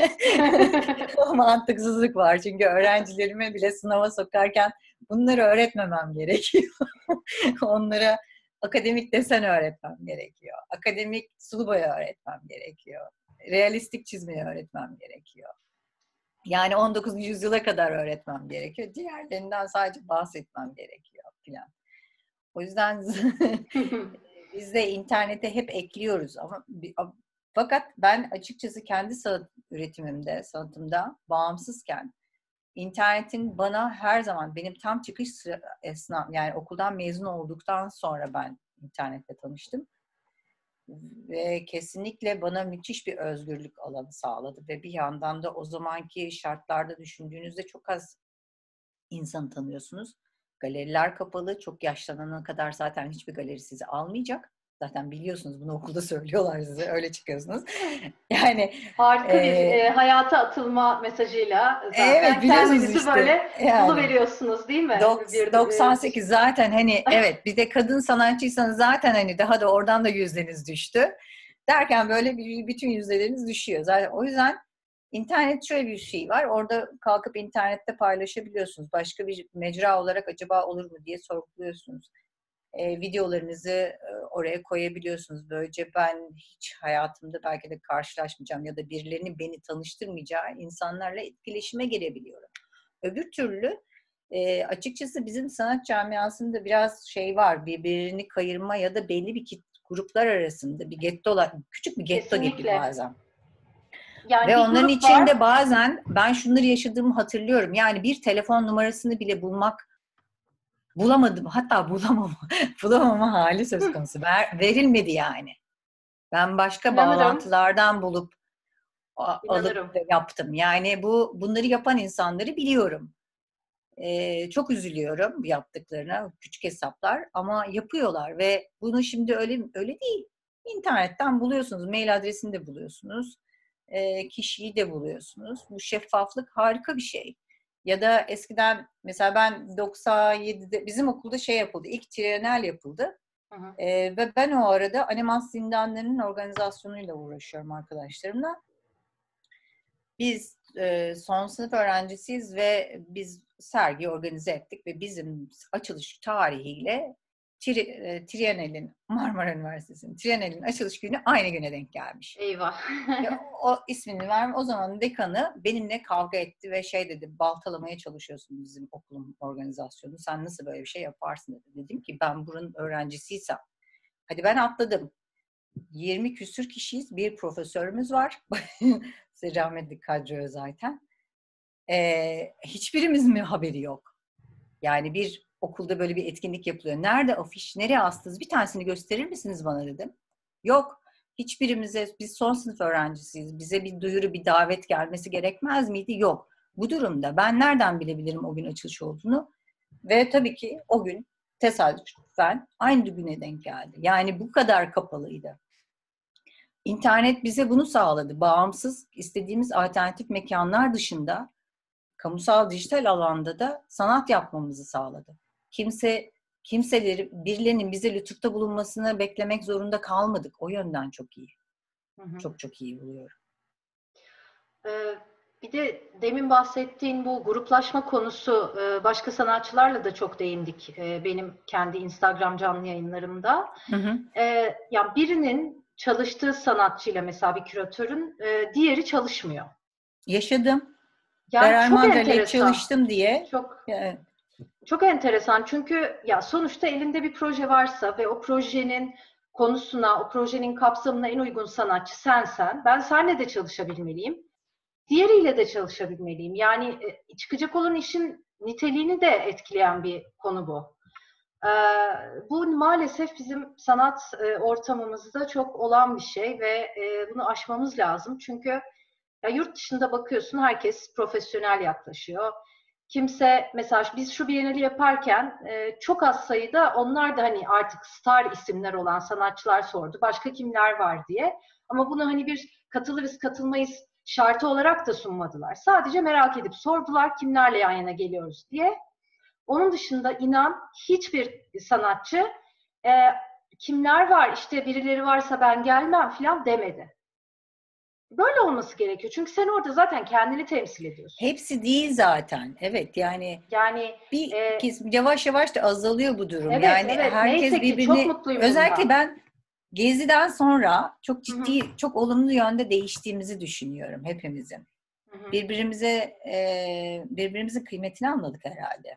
mantıksızlık var. Çünkü öğrencilerime bile sınava sokarken bunları öğretmemem gerekiyor. Onlara akademik desen öğretmem gerekiyor. Akademik sulu boya öğretmem gerekiyor. Realistik çizmeyi öğretmem gerekiyor. Yani 19. yüzyıla kadar öğretmem gerekiyor. Diğerlerinden sadece bahsetmem gerekiyor falan. O yüzden biz de internete hep ekliyoruz ama fakat ben açıkçası kendi sanatımda bağımsızken internetin bana her zaman, benim tam çıkış yani okuldan mezun olduktan sonra ben internetle tanıştım. Ve kesinlikle bana müthiş bir özgürlük alanı sağladı ve bir yandan da o zamanki şartlarda düşündüğünüzde çok az insan tanıyorsunuz. Galeriler kapalı, çok yaşlanana kadar zaten hiçbir galeri sizi almayacak. Zaten biliyorsunuz, bunu okulda söylüyorlar size, öyle çıkıyorsunuz. Yani Harika bir hayata atılma mesajıyla evet, zaten biliyorsunuz kendinizi işte böyle yani. buluveriyorsunuz değil mi? 98 zaten, hani evet, bir de kadın sanatçıysanız zaten hani daha da oradan da yüzdeniz düştü. Derken böyle bütün yüzdeleriniz düşüyor. Zaten o yüzden internet şöyle bir şey var. Orada kalkıp internette paylaşabiliyorsunuz. Başka bir mecra olarak acaba olur mu diye sorguluyorsunuz. Videolarınızı oraya koyabiliyorsunuz. Böylece ben hiç hayatımda belki de karşılaşmayacağım ya da birilerinin beni tanıştırmayacağı insanlarla etkileşime girebiliyorum. Öbür türlü açıkçası bizim sanat camiasında biraz şey var, birbirini kayırma ya da belli bir gruplar arasında bir gettolar, küçük bir getto gibi Kesinlikle. bazen. Yani Ve bir onların grup var. içinde bazen ben şunları yaşadığımı hatırlıyorum. Yani bir telefon numarasını bile bulmak Bulamadım. Hatta bulamama hali söz konusu. Verilmedi yani. Ben başka İnanırım, bağlantılardan bulup alıp inanırım. yaptım. Yani bunları yapan insanları biliyorum. Çok üzülüyorum yaptıklarına, küçük hesaplar ama yapıyorlar ve bunu şimdi öyle değil. İnternetten buluyorsunuz, mail adresini de buluyorsunuz, kişiyi de buluyorsunuz. Bu şeffaflık harika bir şey. Ya da eskiden mesela ben 97'de bizim okulda şey yapıldı, ilk Trienal yapıldı. Hı hı. Ve ben o arada Animas zindanlarının organizasyonuyla uğraşıyorum arkadaşlarımla. Biz son sınıf öğrencisiyiz ve biz sergi organize ettik ve bizim açılış tarihiyle Triennial'in, Marmara Üniversitesi'nin Triennial'in açılış günü aynı güne denk gelmiş. Eyvah. Ve o ismini verme, o zaman dekanı benimle kavga etti ve şey dedi, baltalamaya çalışıyorsun bizim okulun organizasyonu. Sen nasıl böyle bir şey yaparsın dedi. Dedim ki ben buranın öğrencisiysem, hadi ben atladım. 20 küsür kişiyiz. Bir profesörümüz var. Rahmetli Kadri zaten. Hiçbirimiz mi haberi yok? Yani bir okulda böyle bir etkinlik yapılıyor. Nerede afiş, nereye astınız? Bir tanesini gösterir misiniz bana dedim. Yok. Hiçbirimize, biz son sınıf öğrencisiyiz. Bize bir duyuru, bir davet gelmesi gerekmez miydi? Yok. Bu durumda ben nereden bilebilirim o gün açılış olduğunu? Ve tabii ki o gün tesadüfen aynı güne denk geldi. Yani bu kadar kapalıydı. İnternet bize bunu sağladı. Bağımsız, istediğimiz alternatif mekanlar dışında kamusal dijital alanda da sanat yapmamızı sağladı. Birilerinin bize lütufta bulunmasını beklemek zorunda kalmadık. O yönden çok iyi. Hı hı. Çok çok iyi buluyorum. Bir de demin bahsettiğin bu gruplaşma konusu, başka sanatçılarla da çok değindik benim kendi Instagram canlı yayınlarımda. Hı hı. Yani birinin çalıştığı sanatçıyla mesela bir küratörün diğeri çalışmıyor. Yaşadım. Yani Beray çok Mandra ile enteresan. çalıştım diye. Çok e, çok enteresan çünkü ya sonuçta elinde bir proje varsa ve o projenin konusuna, o projenin kapsamına en uygun sanatçı sensen, ben seninle de çalışabilmeliyim. Diğeriyle de çalışabilmeliyim. Yani çıkacak olan işin niteliğini de etkileyen bir konu bu. Bu maalesef bizim sanat ortamımızda çok olan bir şey ve bunu aşmamız lazım. Çünkü ya yurt dışında bakıyorsun herkes profesyonel yaklaşıyor. Kimse mesela biz şu Biennale'i yaparken çok az sayıda onlar da hani artık star isimler olan sanatçılar sordu. Başka kimler var diye. Ama bunu hani bir katılırız katılmayız şartı olarak da sunmadılar. Sadece merak edip sordular kimlerle yan yana geliyoruz diye. Onun dışında inan hiçbir sanatçı e, kimler var işte birileri varsa ben gelmem falan demedi. Böyle olması gerekiyor. Çünkü sen orada zaten kendini temsil ediyorsun. Hepsi değil zaten. Evet yani Yani bir kesim yavaş yavaş da azalıyor bu durum. evet Yani evet herkes neyse ki çok birbirini, mutluyum özellikle bundan. ben Gezi'den sonra çok Hı hı, ciddi, çok olumlu yönde değiştiğimizi düşünüyorum hepimizin. hı hı. Birbirimizin kıymetini anladık herhalde.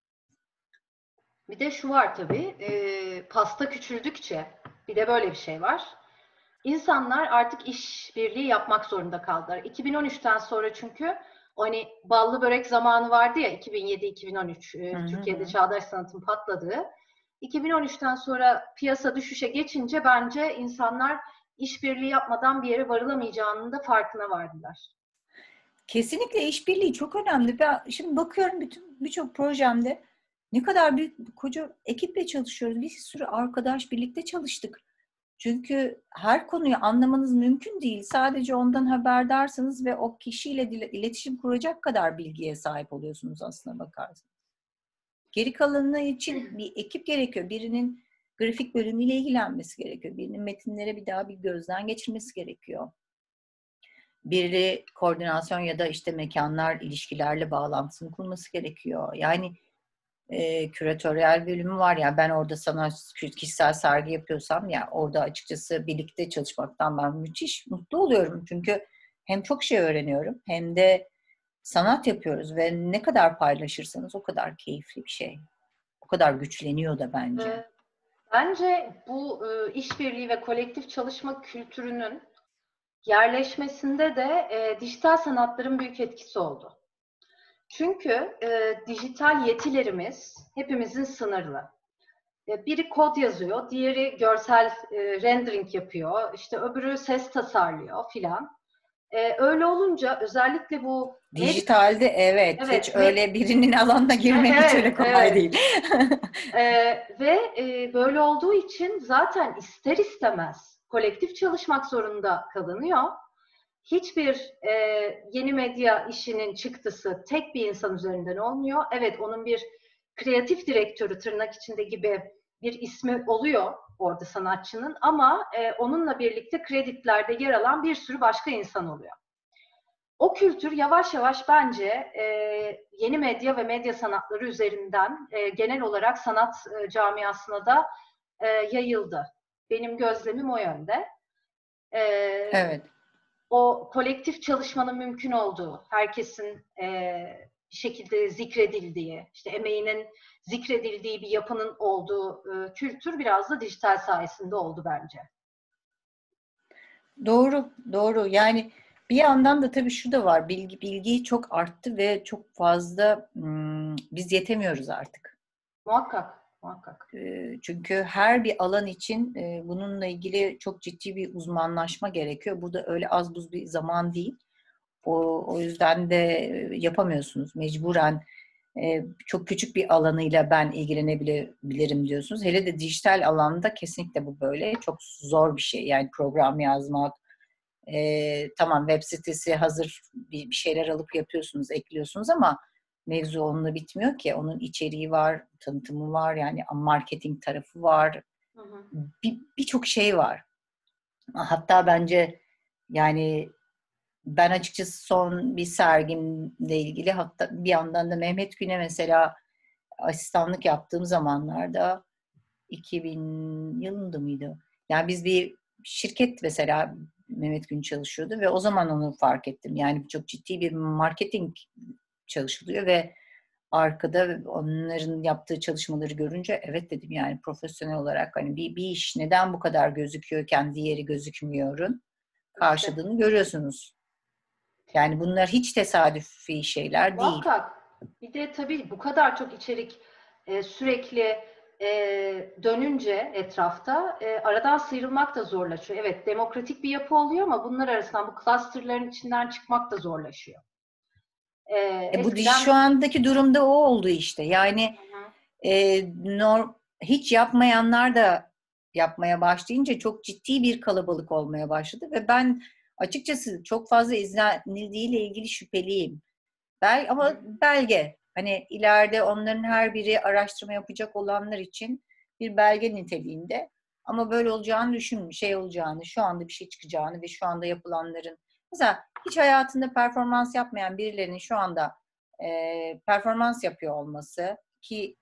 Bir de şu var tabii, pasta küçüldükçe bir de böyle bir şey var. İnsanlar artık işbirliği yapmak zorunda kaldılar. 2013'ten sonra çünkü hani ballı börek zamanı vardı ya 2007-2013 Hı hı Türkiye'de hı. çağdaş sanatın patladığı. 2013'ten sonra piyasa düşüşe geçince bence insanlar işbirliği yapmadan bir yere varılamayacağının da farkına vardılar. Kesinlikle işbirliği çok önemli. Ben şimdi bakıyorum birçok projemde ne kadar büyük koca ekiple çalışıyoruz. Bir sürü arkadaş birlikte çalıştık. Çünkü her konuyu anlamanız mümkün değil. Sadece ondan haberdarsınız ve o kişiyle iletişim kuracak kadar bilgiye sahip oluyorsunuz aslına bakarsanız. Geri kalanı için bir ekip gerekiyor. Birinin grafik bölümüyle ilgilenmesi gerekiyor. Birinin metinlere bir daha bir gözden geçirmesi gerekiyor. Biri koordinasyon ya da işte mekanlar, ilişkilerle bağlantısını kurması gerekiyor. Yani küratöryel bölümü var ya, ben orada sana kişisel sergi yapıyorsam ya orada açıkçası birlikte çalışmaktan ben müthiş mutlu oluyorum. Çünkü hem çok şey öğreniyorum hem de sanat yapıyoruz ve ne kadar paylaşırsanız o kadar keyifli bir şey. O kadar güçleniyor da bence. Ee, Bence bu işbirliği ve kolektif çalışma kültürünün yerleşmesinde de dijital sanatların büyük etkisi oldu. Çünkü dijital yetilerimiz hepimizin sınırlı. Biri kod yazıyor, diğeri görsel rendering yapıyor, işte öbürü ses tasarlıyor filan. Öyle olunca özellikle bu Dijitalde evet, hiç evet, öyle birinin alanına girmek hiç evet, öyle kolay evet. değil. Ve böyle olduğu için zaten ister istemez kolektif çalışmak zorunda kalınıyor. Hiçbir yeni medya işinin çıktısı tek bir insan üzerinden olmuyor. Evet, onun bir kreatif direktörü tırnak içinde gibi bir ismi oluyor orada sanatçının, ama onunla birlikte kreditlerde yer alan bir sürü başka insan oluyor. O kültür yavaş yavaş bence yeni medya ve medya sanatları üzerinden genel olarak sanat camiasına da yayıldı. Benim gözlemim o yönde. Evet. O kolektif çalışmanın mümkün olduğu, herkesin bir şekilde zikredildiği, işte emeğinin zikredildiği bir yapının olduğu kültür biraz da dijital sayesinde oldu bence. Doğru, doğru. Yani bir yandan da tabii şu da var. Bilgi çok arttı ve çok fazla biz yetemiyoruz artık. Muhakkak, muhakkak. Çünkü her bir alan için bununla ilgili çok ciddi bir uzmanlaşma gerekiyor. Bu da öyle az buz bir zaman değil. O yüzden de yapamıyorsunuz. Mecburen çok küçük bir alanıyla ben ilgilenebilirim diyorsunuz. Hele de dijital alanda kesinlikle bu böyle. Çok zor bir şey. Yani program yazmak, tamam web sitesi hazır bir şeyler alıp yapıyorsunuz, ekliyorsunuz ama mevzu onunla bitmiyor ki. Onun içeriği var, tanıtımı var, yani marketing tarafı var. Hı hı. Birçok şey var. Hatta bence yani ben açıkçası son bir sergimle ilgili, hatta bir yandan da Mehmet Gün'e mesela asistanlık yaptığım zamanlarda 2000 yılında mıydı? Yani biz bir şirket mesela Mehmet Gün çalışıyordu ve o zaman onu fark ettim. Yani çok ciddi bir marketing çalışılıyor ve arkada onların yaptığı çalışmaları görünce evet dedim, yani profesyonel olarak hani bir iş neden bu kadar gözüküyorken diğeri gözükmüyorun İşte. karşılığını görüyorsunuz. Yani bunlar hiç tesadüfi şeyler değil. Muhakkak. Bir de tabii bu kadar çok içerik sürekli dönünce etrafta aradan sıyrılmak da zorlaşıyor. Evet, demokratik bir yapı oluyor ama bunlar arasından, bu clusterların içinden çıkmak da zorlaşıyor. Bu Eskiden şu andaki durumda o oldu işte. Yani hı hı, hiç yapmayanlar da yapmaya başlayınca çok ciddi bir kalabalık olmaya başladı ve ben açıkçası çok fazla izlenildiğiyle ilgili şüpheliyim. hı Ama hı. belge, hani ileride onların her biri araştırma yapacak olanlar için bir belge niteliğinde, ama böyle olacağını şey olacağını, şu anda bir şey çıkacağını ve şu anda yapılanların, mesela hiç hayatında performans yapmayan birilerinin şu anda performans yapıyor olması, ki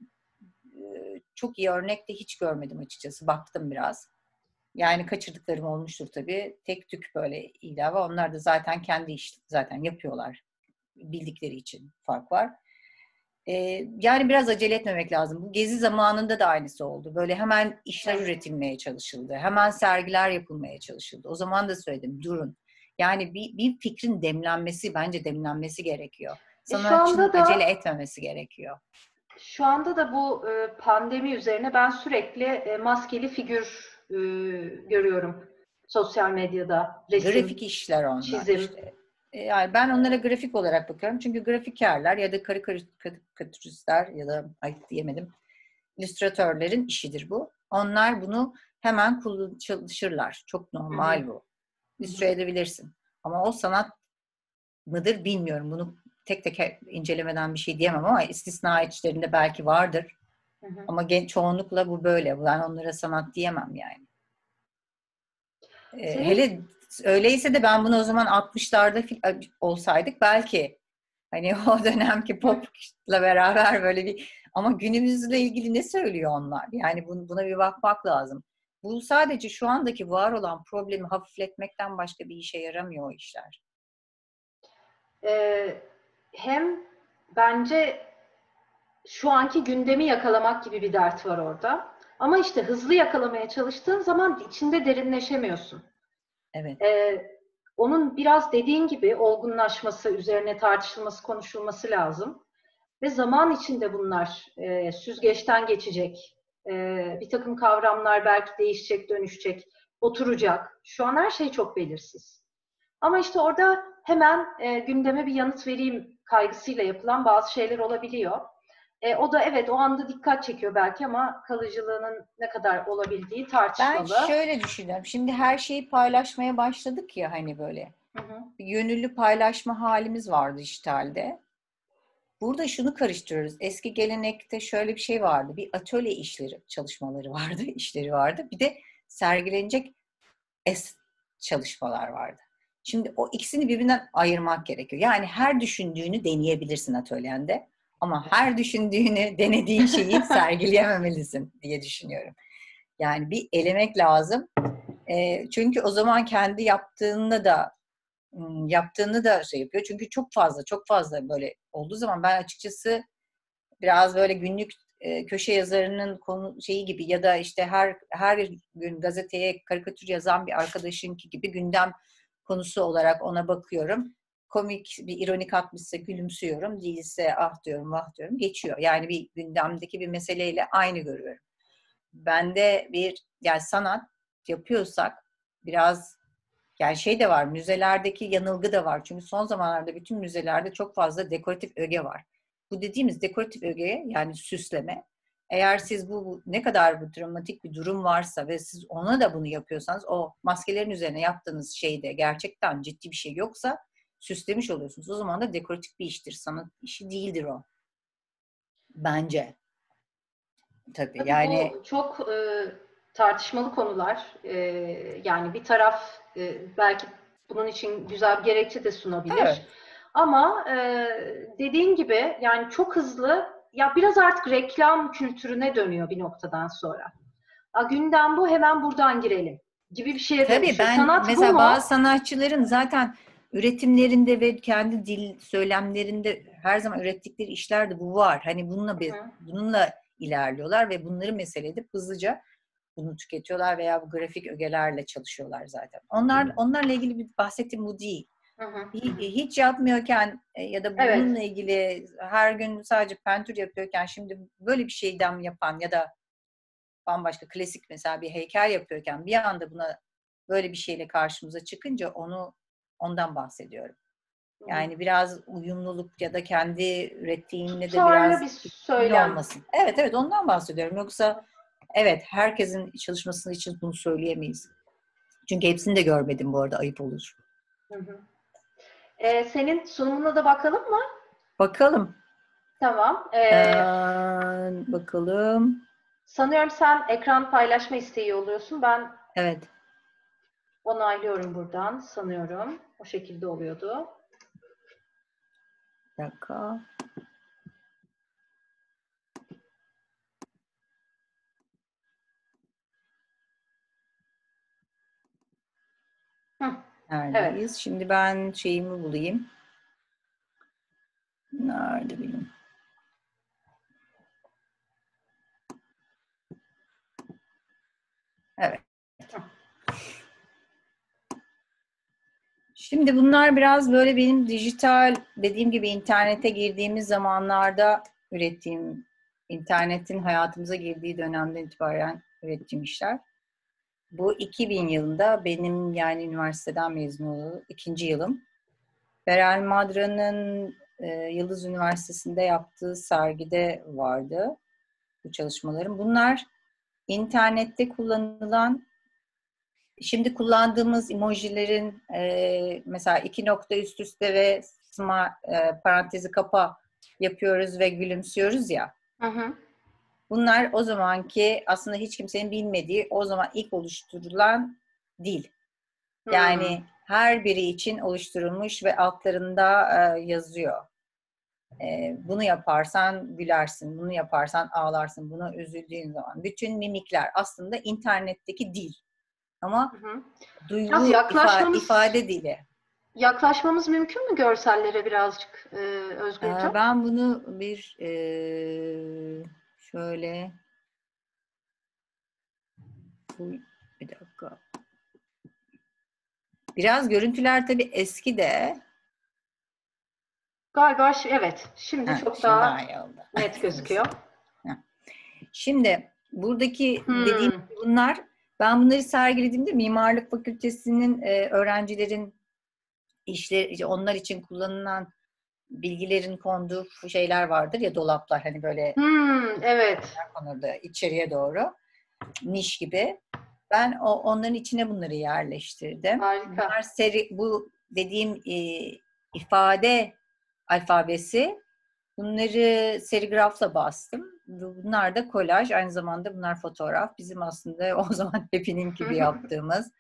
çok iyi örnek de hiç görmedim açıkçası, baktım biraz. Yani kaçırdıklarım olmuştur tabii. Tek tük böyle ilave. Onlar da zaten kendi iş zaten yapıyorlar. Bildikleri için fark var. Yani biraz acele etmemek lazım. Bu gezi zamanında da aynısı oldu. Böyle hemen işler Evet. üretilmeye çalışıldı. Hemen sergiler yapılmaya çalışıldı. O zaman da söyledim, durun. Yani bir fikrin bence demlenmesi gerekiyor. Şu Sanatçının anda acele da etmemesi gerekiyor. bu pandemi üzerine ben sürekli maskeli figür görüyorum sosyal medyada, Grafik resim, işler onlar çizim. işte. Yani ben onlara grafik olarak bakıyorum. Çünkü grafikerler ya da karikatüristler ya da ay diyemedim, illüstratörlerin işidir bu. Onlar bunu hemen çalışırlar. Çok Hı hı, normal bu. hı İllüstre hı, edebilirsin. Ama o sanat mıdır bilmiyorum. Bunu tek tek incelemeden bir şey diyemem ama istisna içlerinde belki vardır. hı hı. Ama çoğunlukla bu böyle. Ben onlara sanat diyemem yani. Senin Hele öyleyse de ben bunu o zaman 60'larda olsaydık belki hani o dönemki popla beraber böyle bir, ama günümüzle ilgili ne söylüyor onlar? Yani buna bir bakmak lazım. Bu sadece şu andaki var olan problemi hafifletmekten başka bir işe yaramıyor o işler. e, hem bence şu anki gündemi yakalamak gibi bir dert var orada. Ama işte hızlı yakalamaya çalıştığın zaman içinde derinleşemiyorsun. Evet. E, onun biraz dediğin gibi olgunlaşması, üzerine tartışılması, konuşulması lazım. Ve zaman içinde bunlar süzgeçten geçecek. Bir takım kavramlar belki değişecek, dönüşecek, oturacak. Şu an her şey çok belirsiz. Ama işte orada hemen gündeme bir yanıt vereyim kaygısıyla yapılan bazı şeyler olabiliyor. O da evet o anda dikkat çekiyor belki ama kalıcılığının ne kadar olabildiği Ben tartışmalı. şöyle düşünüyorum. Şimdi her şeyi paylaşmaya başladık ya hani böyle. Hı hı. Bir gönüllü paylaşma halimiz var dijitalde. Burada şunu karıştırıyoruz. Eski gelenekte şöyle bir şey vardı. Bir atölye işleri, çalışmaları vardı, işleri vardı. Bir de sergilenecek çalışmalar vardı. Şimdi o ikisini birbirinden ayırmak gerekiyor. Yani her düşündüğünü deneyebilirsin atölyende. Ama her düşündüğünü, denediğin şeyi sergileyememelisin diye düşünüyorum. Yani bir elemek lazım. Çünkü o zaman kendi yaptığını da şey yapıyor. Çünkü çok fazla böyle olduğu zaman ben açıkçası biraz böyle günlük köşe yazarının konu şeyi gibi ya da işte her gün gazeteye karikatür yazan bir arkadaşınki gibi gündem konusu olarak ona bakıyorum. Komik bir ironik atmışsa gülümsüyorum. Değilse ah diyorum vah diyorum. Geçiyor. Yani bir gündemdeki bir meseleyle aynı görüyorum. Bende yani sanat yapıyorsak biraz yani şey de var, müzelerdeki yanılgı da var. Çünkü son zamanlarda bütün müzelerde çok fazla dekoratif öge var. Bu dediğimiz dekoratif öge yani süsleme. Eğer siz bu ne kadar bu dramatik bir durum varsa ve siz ona da bunu yapıyorsanız o maskelerin üzerine yaptığınız şeyde gerçekten ciddi bir şey yoksa süslemiş oluyorsunuz. O zaman da dekoratif bir iştir. Sanat işi değildir o. Bence. Tabii Tabii yani bu çok tartışmalı konular. Yani bir taraf belki bunun için güzel bir gerekçe de sunabilir. evet. Ama dediğin gibi yani çok hızlı ya biraz artık reklam kültürüne dönüyor bir noktadan sonra. Gündem bu hemen buradan girelim gibi bir şeye Tabii dönüşüyor. ben Sanat bu mesela mu? bazı sanatçıların zaten üretimlerinde ve kendi dil söylemlerinde her zaman ürettikleri işlerde bu var. Hani Hı hı. bununla ilerliyorlar ve bunları mesele edip hızlıca bunu tüketiyorlar veya bu grafik ögelerle çalışıyorlar zaten. Onlarla ilgili bir bahsettiğim bu değil. Hı hı. Hiç yapmıyorken ya da Evet. bununla ilgili her gün sadece pentür yapıyorken şimdi böyle bir şeyden yapan ya da bambaşka klasik mesela bir heykel yapıyorken bir anda buna böyle bir şeyle karşımıza çıkınca ondan bahsediyorum. Hı hı. Yani biraz uyumluluk ya da kendi ürettiğinle de Tutarlı biraz bir bütünlü söylem. olmasın. Evet evet ondan bahsediyorum. Yoksa evet herkesin çalışması için bunu söyleyemeyiz. Çünkü hepsini de görmedim bu arada ayıp olur. Hı hı. Senin sunumuna da bakalım mı? Bakalım. Tamam. Bakalım. Sanıyorum sen ekran paylaşma isteği oluyorsun. Ben Evet. onaylıyorum buradan sanıyorum. O şekilde oluyordu. Bir dakika. Hı, evet. Neredeyiz? Şimdi ben şeyimi bulayım. Nerede benim? Evet. Hı, Şimdi bunlar biraz böyle benim dijital dediğim gibi internete girdiğimiz zamanlarda ürettiğim, internetin hayatımıza girdiği dönemden itibaren ürettiğim işler. Bu 2000 yılında benim yani üniversiteden mezun olalı ikinci yılım. Beral Madra'nın Yıldız Üniversitesi'nde yaptığı sergide vardı bu çalışmalarım. Bunlar internette kullanılan şimdi kullandığımız emojilerin mesela iki nokta üst üste ve parantezi kapa yapıyoruz ve gülümsüyoruz ya. hı, hı. Bunlar o zamanki aslında hiç kimsenin bilmediği o zaman ilk oluşturulan dil. Hmm, Yani her biri için oluşturulmuş ve altlarında yazıyor. Bunu yaparsan gülersin, bunu yaparsan ağlarsın, buna üzüldüğün zaman. Bütün mimikler aslında internetteki dil. Ama hı, hı. Biraz duygu ifade dili. yaklaşmamız mümkün mü görsellere birazcık Özgürcüm? Ben bunu şöyle bir dakika. Biraz görüntüler tabii eski de. Galiba evet. Şimdi çok Şimdi daha daha iyi oldu. net gözüküyor. Şimdi buradaki dediğim Hmm. bunlar, ben bunları sergilediğimde Mimarlık Fakültesi'nin öğrencilerin işleri, onlar için kullanılan bilgilerin konduğu şeyler vardır ya, dolaplar, hani böyle Evet. konurdu içeriye doğru, niş gibi. Ben onların içine bunları yerleştirdim. Harika. Bunlar bu dediğim ifade alfabesi. Bunları serigrafla bastım. Bunlar da kolaj. Aynı zamanda bunlar fotoğraf. Bizim aslında o zaman hepinin gibi yaptığımız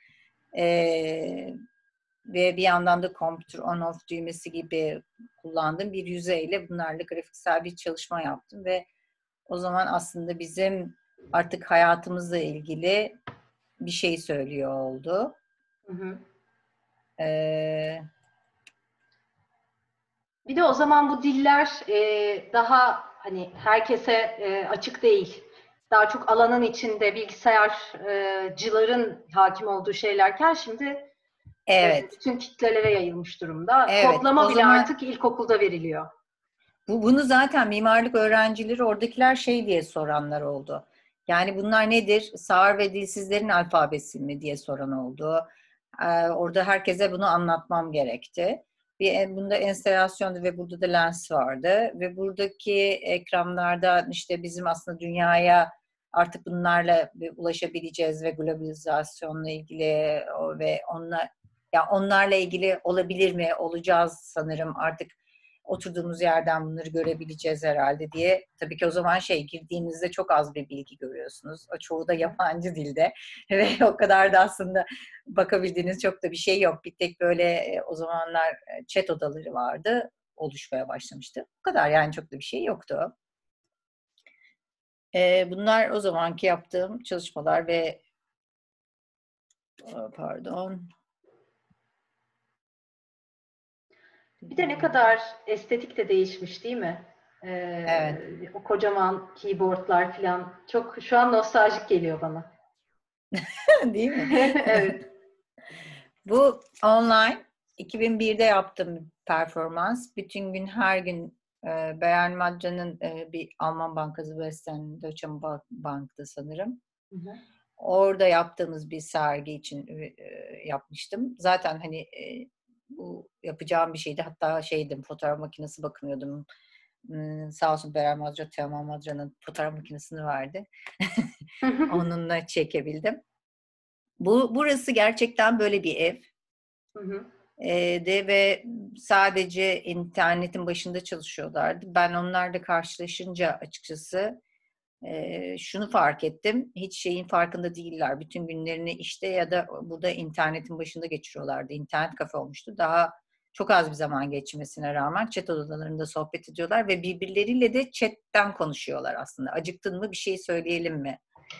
ve bir yandan da computer on-off düğmesi gibi kullandığım bir yüzeyle bunlarla grafiksel bir çalışma yaptım ve o zaman aslında bizim artık hayatımızla ilgili bir şey söylüyor oldu. Hı hı. Ee, Bir de o zaman bu diller daha hani herkese açık değil. Daha çok alanın içinde bilgisayarcıların hakim olduğu şeylerken şimdi evet, bütün kitlelere yayılmış durumda. evet. Kodlama O bile zaman artık ilkokulda veriliyor. bunu zaten mimarlık öğrencileri, oradakiler şey diye soranlar oldu. Yani bunlar nedir? Sağır ve dilsizlerin alfabesi mi diye soran oldu. Orada herkese bunu anlatmam gerekti. Bunda enstalasyondu ve burada da lens vardı. Ve buradaki ekranlarda işte bizim aslında dünyaya artık bunlarla ulaşabileceğiz ve globalizasyonla ilgili ve onlarla ilgili olabilir mi? Olacağız sanırım artık, oturduğumuz yerden bunları görebileceğiz herhalde diye. Tabii ki o zaman girdiğinizde çok az bir bilgi görüyorsunuz. O çoğu da yabancı dilde ve o kadar da aslında bakabildiğiniz çok da bir şey yok. Bir tek böyle o zamanlar chat odaları vardı. Oluşmaya başlamıştı. Bu kadar, yani çok da bir şey yoktu. Bunlar o zamanki yaptığım çalışmalar ve pardon. Bir de ne kadar estetik de değişmiş değil mi? Evet. O kocaman keyboardlar falan çok şu an nostaljik geliyor bana. Değil mi? Evet. Bu online 2001'de yaptığım bir performans. Bütün gün, her gün Bayern Madra'nın bir Alman bankası, Western Deutsche Bank'tı sanırım. Hı hı. Orada yaptığımız bir sergi için yapmıştım. Zaten hani bu yapacağım bir şeydi. Hatta fotoğraf makinesi bakınıyordum. Sağ olsun Bayern Madra, Teoman Madra'nın fotoğraf makinesini verdi. Onunla çekebildim. Burası gerçekten böyle bir ev. Hı hı. Ve sadece internetin başında çalışıyorlardı. Ben onlarla karşılaşınca açıkçası şunu fark ettim. Hiç şeyin farkında değiller. Bütün günlerini işte ya da burada internetin başında geçiriyorlardı. İnternet kafe olmuştu. Daha çok az bir zaman geçmesine rağmen chat odalarında sohbet ediyorlar ve birbirleriyle de chatten konuşuyorlar aslında. Acıktın mı, bir şey söyleyelim mi?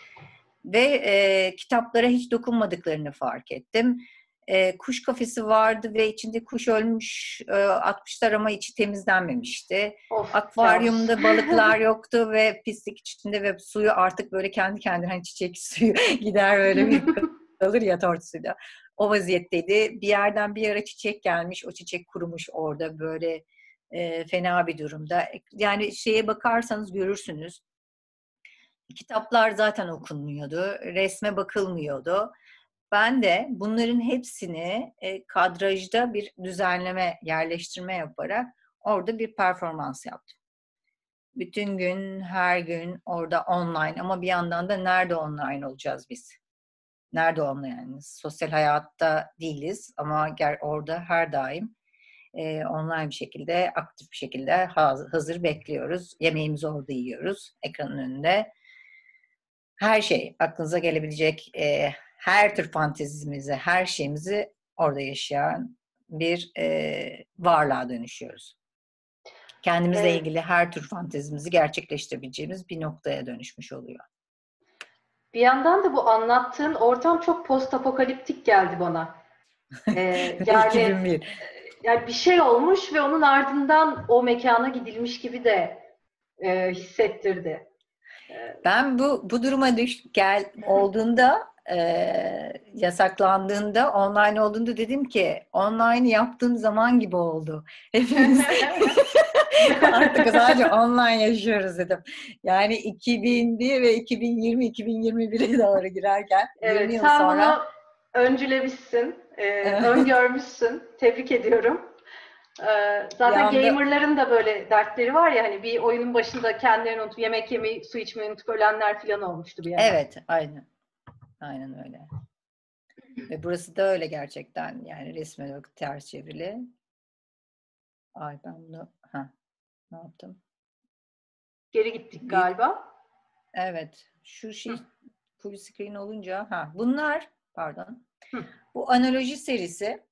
Ve kitaplara hiç dokunmadıklarını fark ettim. Kuş kafesi vardı ve içinde kuş ölmüş, atmışlar ama içi temizlenmemişti. Of, kabus. Akvaryumda balıklar yoktu ve pislik içinde ve suyu artık böyle kendi kendine, hani çiçek suyu gider böyle bir kalır ya tortusuyla. O vaziyetteydi. Bir yerden bir ara çiçek gelmiş, o çiçek kurumuş orada böyle fena bir durumda. Yani bakarsanız görürsünüz. Kitaplar zaten okunmuyordu, resme bakılmıyordu. Ben de bunların hepsini kadrajda bir düzenleme, yerleştirme yaparak orada bir performans yaptım. Bütün gün, her gün orada online, ama bir yandan da nerede online olacağız biz? Nerede online? Sosyal hayatta değiliz ama orada her daim online bir şekilde, aktif bir şekilde hazır bekliyoruz. Yemeğimizi orada yiyoruz, ekranın önünde. Her şey, aklınıza gelebilecek her tür fantezimizi, her şeyimizi orada yaşayan bir varlığa dönüşüyoruz. Kendimizle Evet. ilgili her tür fantezimizi gerçekleştirebileceğimiz bir noktaya dönüşmüş oluyor. Bir yandan da bu anlattığın ortam çok post apokaliptik geldi bana. Yani 2001. yani bir şey olmuş ve onun ardından o mekana gidilmiş gibi de hissettirdi. Ben bu duruma olduğunda yasaklandığında, online olduğunda dedim ki online yaptığım zaman gibi oldu. Hepimiz artık sadece online yaşıyoruz dedim. Yani 2001 ve 2020-2021'e doğru girerken 20 Evet, yıl sen sonra bunu öncülemişsin, evet, öngörmüşsün. Tebrik ediyorum. bir Zaten anda gamerların da böyle dertleri var ya, hani bir oyunun başında kendilerini unutup yemek yemeyi, su içmeyi unutup ölenler falan olmuştu bir ara. evet, aynen öyle. Ve burası da öyle gerçekten, yani resmen olarak ters çevrili. Ay ben bunu ne yaptım? Geri gittik Büyük, galiba. evet, şu Hı, şey full screen olunca bunlar, pardon, hı, bu analoji serisi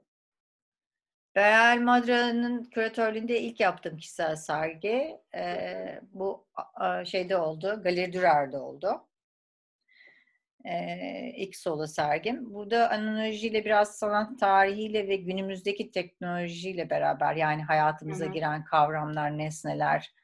Real Madra'nın küratörlüğünde ilk yaptığım kişisel sergi. Bu şeyde oldu, Galeri Dürer'de oldu. İlk solo sergim. Burada analojiyle, biraz sanat tarihiyle ve günümüzdeki teknolojiyle beraber, yani hı, hayatımıza hı. giren kavramlar, nesneler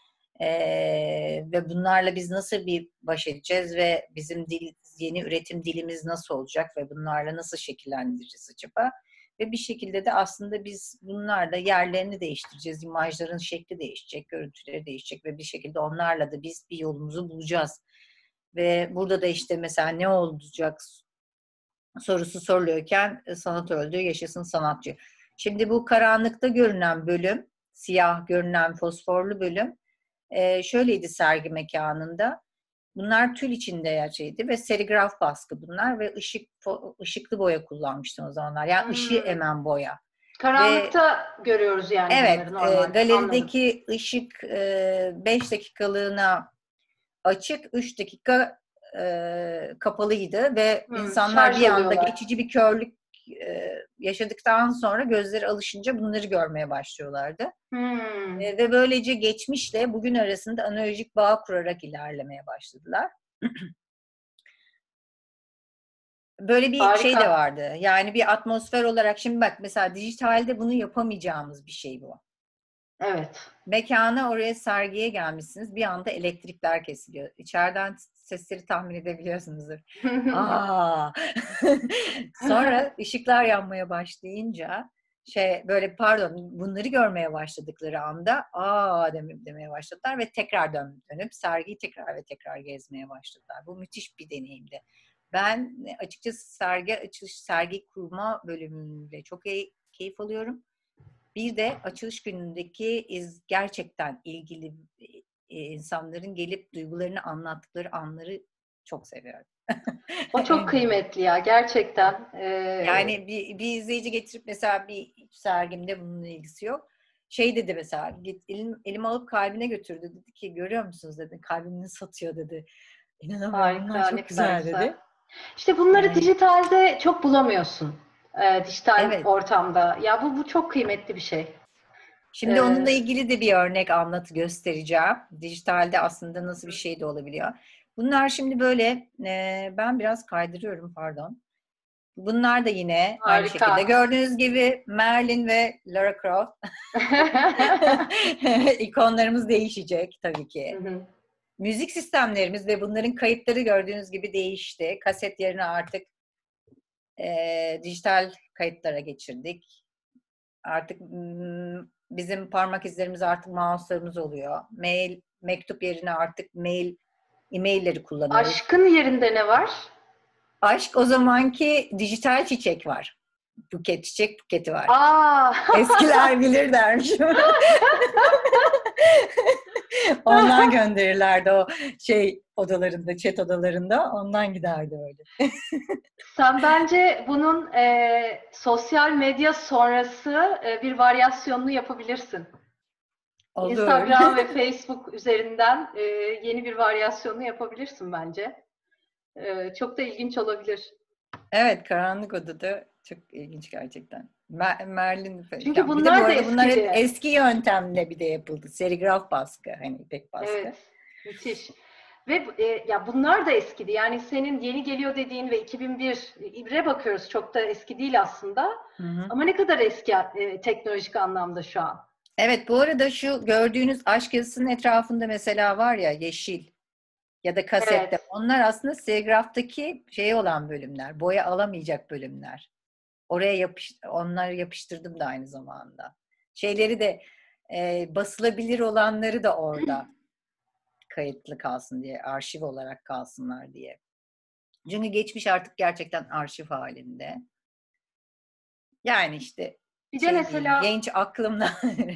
ve bunlarla biz nasıl bir baş edeceğiz ve bizim yeni üretim dilimiz nasıl olacak ve bunlarla nasıl şekillendireceğiz acaba? Ve bir şekilde de aslında biz bunlarla yerlerini değiştireceğiz, imajların şekli değişecek, görüntüleri değişecek ve bir şekilde onlarla da biz bir yolumuzu bulacağız. Ve burada da işte mesela ne olacak sorusu soruluyorken sanat öldü, yaşasın sanatçı. Şimdi bu karanlıkta görünen bölüm, siyah görünen fosforlu bölüm şöyleydi sergi mekanında. Bunlar tül içinde gerçeğiydi ve serigraf baskı bunlar ve ışıklı boya kullanmıştım o zamanlar. Yani ışığı Hmm. emen boya. Ve Karanlıkta görüyoruz yani evet, bunları normalde. Anladım. galerideki ışık 5 dakikalığına açık, 3 dakika kapalıydı ve insanlar Şarj bir anda oluyorlar. geçici bir körlük yaşadıktan sonra gözleri alışınca bunları görmeye başlıyorlardı. Hmm. Ve böylece geçmişle bugün arasında analojik bağ kurarak ilerlemeye başladılar. Böyle bir şey de Harika. vardı. Yani bir atmosfer olarak, şimdi bak mesela dijitalde bunu yapamayacağımız bir şey bu. Evet. Mekana, oraya sergiye gelmişsiniz. Bir anda elektrikler kesiliyor. İçeriden sesleri tahmin edebiliyorsunuzdur. Aa. Sonra ışıklar yanmaya başlayınca böyle, pardon, bunları görmeye başladıkları anda demeye başladılar ve tekrar dönüp sergiyi tekrar ve tekrar gezmeye başladılar. Bu müthiş bir deneyimdi. Ben açıkçası sergi kurma bölümünde çok keyif alıyorum. Bir de açılış günündeki gerçekten ilgili insanların gelip duygularını anlattıkları anları çok seviyorum. O çok En güzel. kıymetli ya gerçekten. Yani bir izleyici getirip, mesela bir sergimde bununla ilgisi yok. Şey dedi mesela, elimi alıp kalbine götürdü. Dedi ki, görüyor musunuz dedi, kalbini satıyor dedi. İnanamıyorum, bunlar Harika, ne çok kadar güzel güzel. dedi. İşte bunları Yani dijitalde çok bulamıyorsun. Dijital evet. ortamda. Ya bu çok kıymetli bir şey. Şimdi onunla Ee, ilgili de bir örnek göstereceğim. Dijitalde aslında nasıl bir şey de olabiliyor. Bunlar şimdi böyle, ben biraz kaydırıyorum, pardon. Bunlar da yine aynı Harika. şekilde. Gördüğünüz gibi Marilyn ve Lara Croft. İkonlarımız değişecek tabii Hı ki. hı. Müzik sistemlerimiz ve bunların kayıtları gördüğünüz gibi değişti. Kaset yerine artık dijital kayıtlara geçirdik. Artık bizim parmak izlerimiz artık mouse'larımız oluyor. Mektup yerine artık e-mailleri kullanıyoruz. Aşkın yerinde ne var? Aşk, o zamanki dijital çiçek var. Çiçek buketi var. Aa! Eskiler bilir dermişim. Ondan gönderirlerdi o odalarında, chat odalarında. Ondan giderdi öyle. Sen bence bunun sosyal medya sonrası bir varyasyonunu yapabilirsin. Olur. Instagram ve Facebook üzerinden yeni bir varyasyonunu yapabilirsin bence. Çok da ilginç olabilir. Evet, karanlık odada çok ilginç gerçekten. Merlin, Çünkü ya bir de bu bunlar da arada bunlar hep eskidi. eski yöntemle bir de yapıldı. Serigraf baskı, hani ipek baskı. Evet, müthiş. Ve ya bunlar da eskidi. Yani senin yeni geliyor dediğin ve 2001'e bakıyoruz. Çok da eski değil aslında. Hı hı. Ama ne kadar eski teknolojik anlamda şu an. Evet, bu arada şu gördüğünüz aşk yazısının etrafında mesela var ya, yeşil. ya da kasette. Evet. Onlar aslında serigraftaki şey olan bölümler, boya alamayacak bölümler. Oraya onları yapıştırdım da aynı zamanda. Şeyleri de basılabilir olanları da orada kayıtlı kalsın diye, arşiv olarak kalsınlar diye. Çünkü geçmiş artık gerçekten arşiv halinde. Yani işte Bir de şey diyeyim, mesela genç aklımla.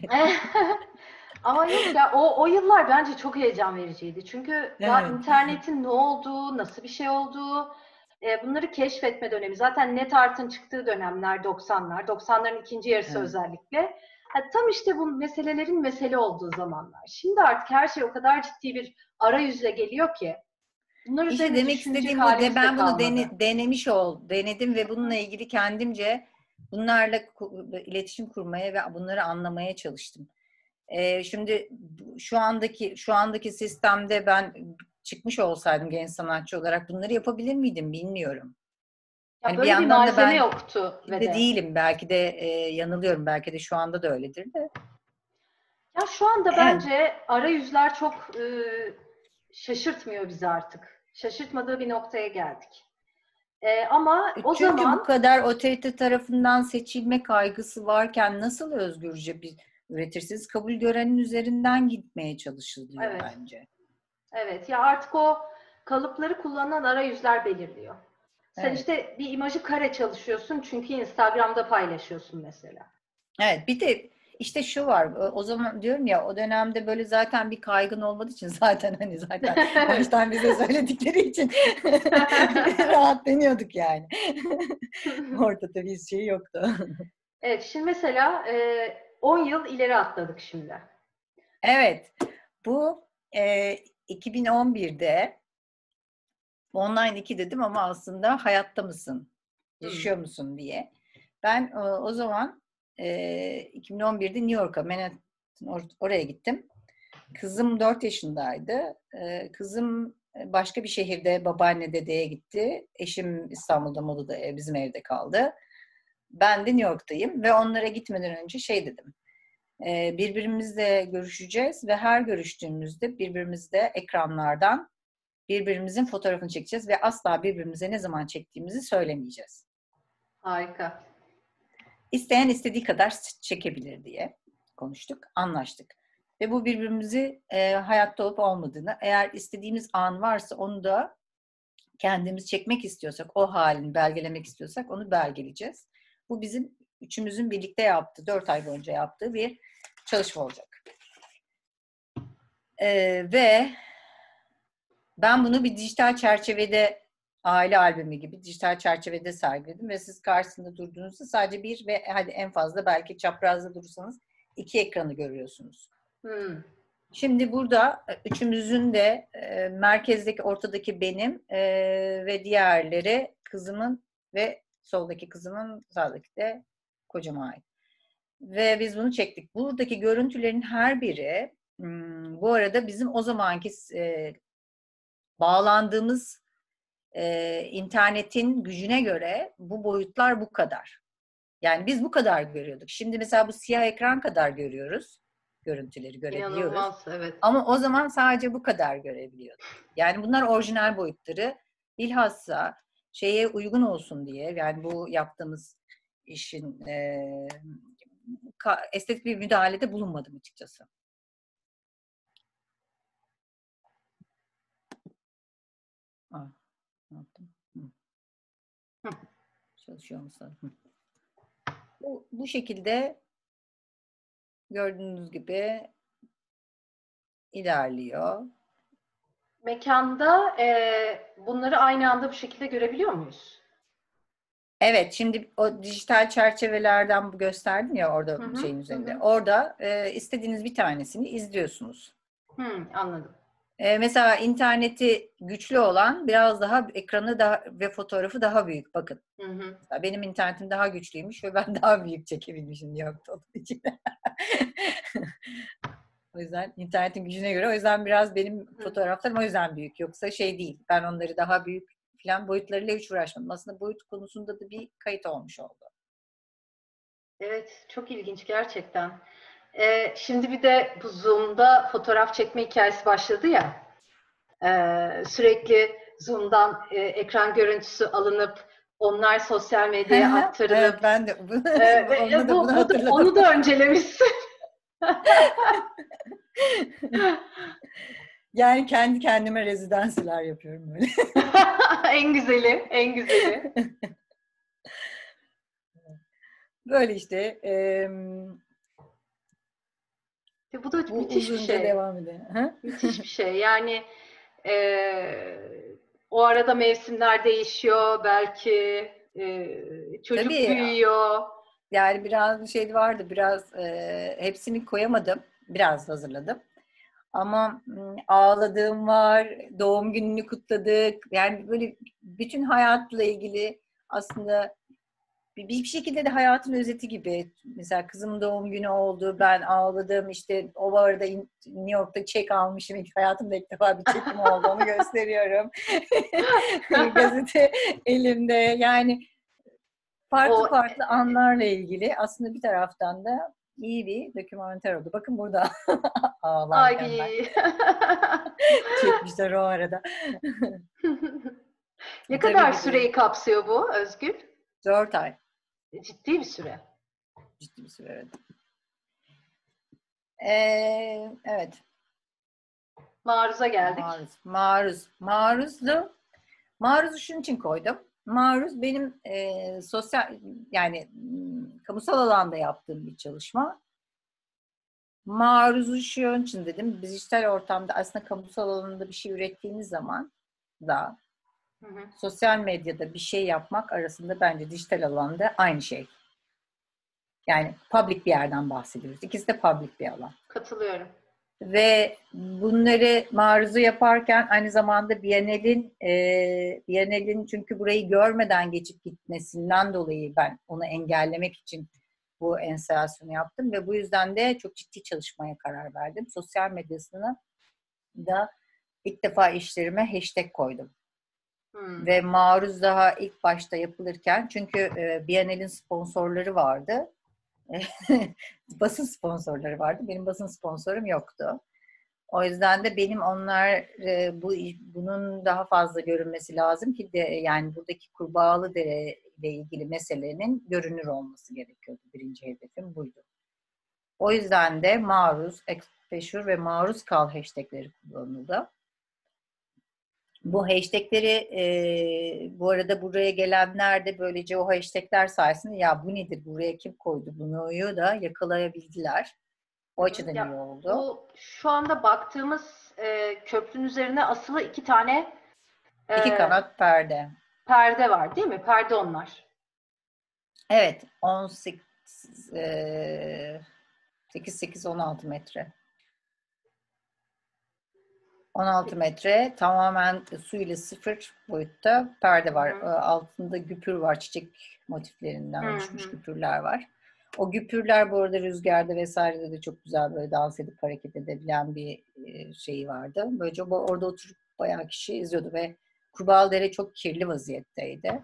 ama yok ya, o yıllar bence çok heyecan vericiydi. Çünkü daha Evet. internetin ne olduğu, nasıl bir şey olduğu, bunları keşfetme dönemi. Zaten NetArt'ın çıktığı dönemler 90'lar, 90'ların ikinci yarısı Evet. özellikle. Tam işte bu meselelerin mesele olduğu zamanlar. Şimdi artık her şey o kadar ciddi bir arayüzle geliyor ki bunlar İşte üzerine demek düşünecek istediğim bu. halimiz de Ben bunu kalmadı. denedim ve bununla ilgili kendimce bunlarla iletişim kurmaya ve bunları anlamaya çalıştım. Şimdi şu andaki sistemde ben çıkmış olsaydım genç sanatçı olarak bunları yapabilir miydim bilmiyorum. Ya Hani bir böyle bir yandan da malzeme ben yoktu ve de de. değilim. Belki de yanılıyorum. Belki de şu anda da öyledir de. Ya şu anda Evet. bence arayüzler çok şaşırtmıyor bizi artık. Şaşırtmadığı bir noktaya geldik. Ama o Çünkü bu zaman kadar otorite tarafından seçilme kaygısı varken nasıl özgürce bir üretirsiniz? Kabul görenin üzerinden gitmeye çalışılıyor evet, bence. evet ya artık o kalıpları kullanan arayüzler belirliyor. Sen Evet. işte bir imajı kare çalışıyorsun çünkü Instagram'da paylaşıyorsun mesela. Evet, bir de işte şu var. O zaman diyorum ya, o dönemde böyle zaten bir kaygın olmadığı için zaten Evet. baştan bize söyledikleri için rahatlanıyorduk yani. Ortada bir şey yoktu. Evet, şimdi mesela 10 yıl ileri atladık şimdi. Evet. Bu 2011'de online 2 dedim ama aslında hayatta mısın? Hmm. Yaşıyor musun diye. Ben o zaman 2011'de New York'a, Manhattan oraya gittim. Kızım 4 yaşındaydı. Kızım başka bir şehirde babaanne dedeye gitti. Eşim İstanbul'da Moda'da bizim evde kaldı. Ben de New York'tayım ve onlara gitmeden önce şey dedim. Birbirimizle görüşeceğiz ve her görüştüğümüzde birbirimizle ekranlardan birbirimizin fotoğrafını çekeceğiz ve asla birbirimize ne zaman çektiğimizi söylemeyeceğiz. Harika. İsteyen istediği kadar çekebilir diye konuştuk, anlaştık. Ve bu birbirimizi hayatta olup olmadığını, eğer istediğimiz an varsa onu da kendimiz çekmek istiyorsak, o halini belgelemek istiyorsak onu belgeleyeceğiz. Bu bizim üçümüzün birlikte yaptığı, 4 ay boyunca yaptığı bir çalışma olacak. Ve ben bunu bir dijital çerçevede, aile albümü gibi dijital çerçevede sergiledim ve siz karşısında durduğunuzda sadece bir ve hadi en fazla belki çaprazda durursanız 2 ekranı görüyorsunuz. Hmm. Şimdi burada üçümüzün de merkezdeki, ortadaki benim ve diğerleri kızımın ve soldaki kızımın, sağdaki de kocama ait. Ve biz bunu çektik. Buradaki görüntülerin her biri bu arada bizim o zamanki bağlandığımız internetin gücüne göre bu boyutlar bu kadar. Yani biz bu kadar görüyorduk. Şimdi mesela bu siyah ekran kadar görüyoruz. Görüntüleri görebiliyoruz. İnanılmaz, evet. Ama o zaman sadece bu kadar görebiliyorduk. Yani bunlar orijinal boyutları. Bilhassa şeye uygun olsun diye, yani bu yaptığımız işin estetik bir müdahalede bulunmadım açıkçası. Ne yaptım? Çalışıyor musun? Bu şekilde gördüğünüz gibi ilerliyor. Mekanda bunları aynı anda bu şekilde görebiliyor muyuz? Evet, şimdi o dijital çerçevelerden gösterdim ya Hı orada hı, şeyin hı üzerinde. hı. Orada istediğiniz bir tanesini izliyorsunuz. Anladım. Mesela interneti güçlü olan biraz daha ekranı daha ve fotoğrafı daha büyük. Bakın. Hı hı. Mesela benim internetim daha güçlüymüş ve ben daha büyük çekebilmişim New York'ta olduğu için. O yüzden internetin gücüne göre, o yüzden biraz benim Hı. fotoğraflarım o yüzden büyük. Yoksa şey değil. Ben onları daha büyük falan boyutlarıyla hiç uğraşmadım. Aslında boyut konusunda da bir kayıt olmuş oldu. Evet, çok ilginç gerçekten. Şimdi bir de bu Zoom'da fotoğraf çekme hikayesi başladı ya. Sürekli Zoom'dan ekran görüntüsü alınıp onlar sosyal medyaya Evet, aktarılıp ben de ve bunu hatırladım. onu da öncelemişsin. Yani kendi kendime rezidansiler yapıyorum böyle. En güzeli, en güzeli. Böyle işte. Bu da Bu müthiş bir uzunca şey. devam ediyor. Ha? Müthiş bir şey. Yani e, o arada mevsimler değişiyor. Belki çocuk Tabii büyüyor. yani biraz bir şey vardı. Biraz hepsini koyamadım. Biraz hazırladım. Ama ağladığım var. Doğum gününü kutladık. Yani böyle bütün hayatla ilgili aslında bir şekilde de hayatın özeti gibi. Mesela kızımın doğum günü oldu. Ben ağladım. İşte o arada New York'ta çek almışım. İlk hayatımda ilk defa bir çekim oldu. Onu gösteriyorum. Gazete elimde. Yani farklı O farklı anlarla ilgili aslında bir taraftan da iyi bir dokümanter oldu. Bakın burada ağlarken ben. ay. Çekmişler o arada. Ne Tabii kadar bir de süreyi kapsıyor bu Özgül? 4 ay. Ciddi bir süre. Ciddi bir süre, evet. Evet. Maruza geldik. Maruzu şunun için koydum. Maruz benim sosyal yani kamusal alanda yaptığım bir çalışma. Maruzu şunun için dedim. Dijital ortamda aslında kamusal alanda bir şey ürettiğimiz zaman da Hı hı. sosyal medyada bir şey yapmak arasında bence dijital alanda aynı şey. Yani public bir yerden bahsediyoruz. İkisi de public bir alan. Katılıyorum. Ve bunları maruzu yaparken aynı zamanda Biennale'in çünkü burayı görmeden geçip gitmesinden dolayı ben onu engellemek için bu enstalasyonu yaptım ve bu yüzden de çok ciddi çalışmaya karar verdim. Sosyal medyasını da ilk defa işlerime hashtag koydum. Ve maruz daha ilk başta yapılırken çünkü Biennale'in sponsorları vardı. Basın sponsorları vardı. Benim basın sponsorum yoktu. O yüzden de benim bunun daha fazla görünmesi lazım ki de yani buradaki Kurbağalıdere ile ilgili meselenin görünür olması gerekiyordu. Birinci hedefim buydu. O yüzden de maruz, exposure ve maruz kal hashtagleri kullanıldı. Bu hashtagleri bu arada buraya gelenler de böylece o hashtagler sayesinde ya bu nedir, buraya kim koydu bunu da yakalayabildiler. O açıdan iyi Ya, oldu. bu şu anda baktığımız köprünün üzerine asılı 2 tane İki kanat perde. perde var değil mi? Perde onlar. Evet, 8-16 metre. 16 metre tamamen su ile sıfır boyutta perde var. Hı hı. Altında güpür var. Çiçek motiflerinden Hı oluşmuş hı. güpürler var. O güpürler bu arada rüzgarda vesairede de çok güzel böyle dans edip hareket edebilen bir şeyi vardı. Böylece orada oturup bayağı kişi izliyordu ve Kurbağalıdere çok kirli vaziyetteydi.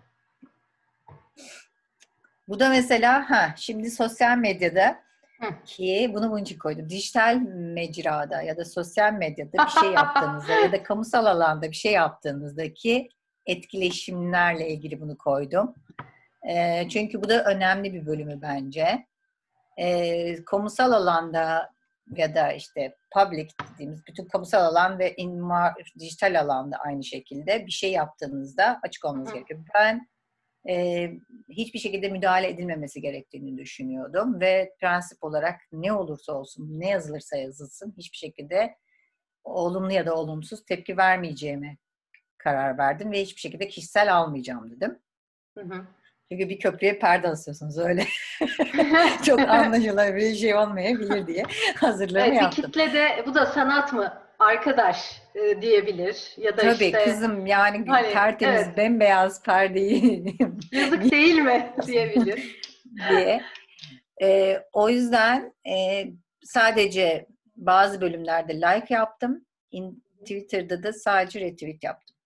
Bu da mesela şimdi sosyal medyada ki bunu bunun için koydum. Dijital mecrada ya da sosyal medyada bir şey yaptığınızda ya da kamusal alanda bir şey yaptığınızdaki etkileşimlerle ilgili bunu koydum. Çünkü bu da önemli bir bölümü bence. Kamusal alanda ya da işte public dediğimiz bütün kamusal alan ve dijital alanda aynı şekilde bir şey yaptığınızda açık olmanız gerekiyor. Ben hiçbir şekilde müdahale edilmemesi gerektiğini düşünüyordum ve prensip olarak ne olursa olsun, ne yazılırsa yazılsın hiçbir şekilde olumlu ya da olumsuz tepki vermeyeceğime karar verdim ve hiçbir şekilde kişisel almayacağım dedim. Hı hı. Çünkü bir köprüye perde asıyorsunuz öyle. Çok anlaşılır bir şey olmayabilir diye hazırlığımı Evet, bir yaptım. kitle de bu da sanat mı arkadaş diyebilir ya da Tabii işte kızım yani hani tertemiz evet bembeyaz perdeyi yazık değil mi diyebilir. diye. O yüzden sadece bazı bölümlerde like yaptım. Twitter'da da sadece retweet yaptım.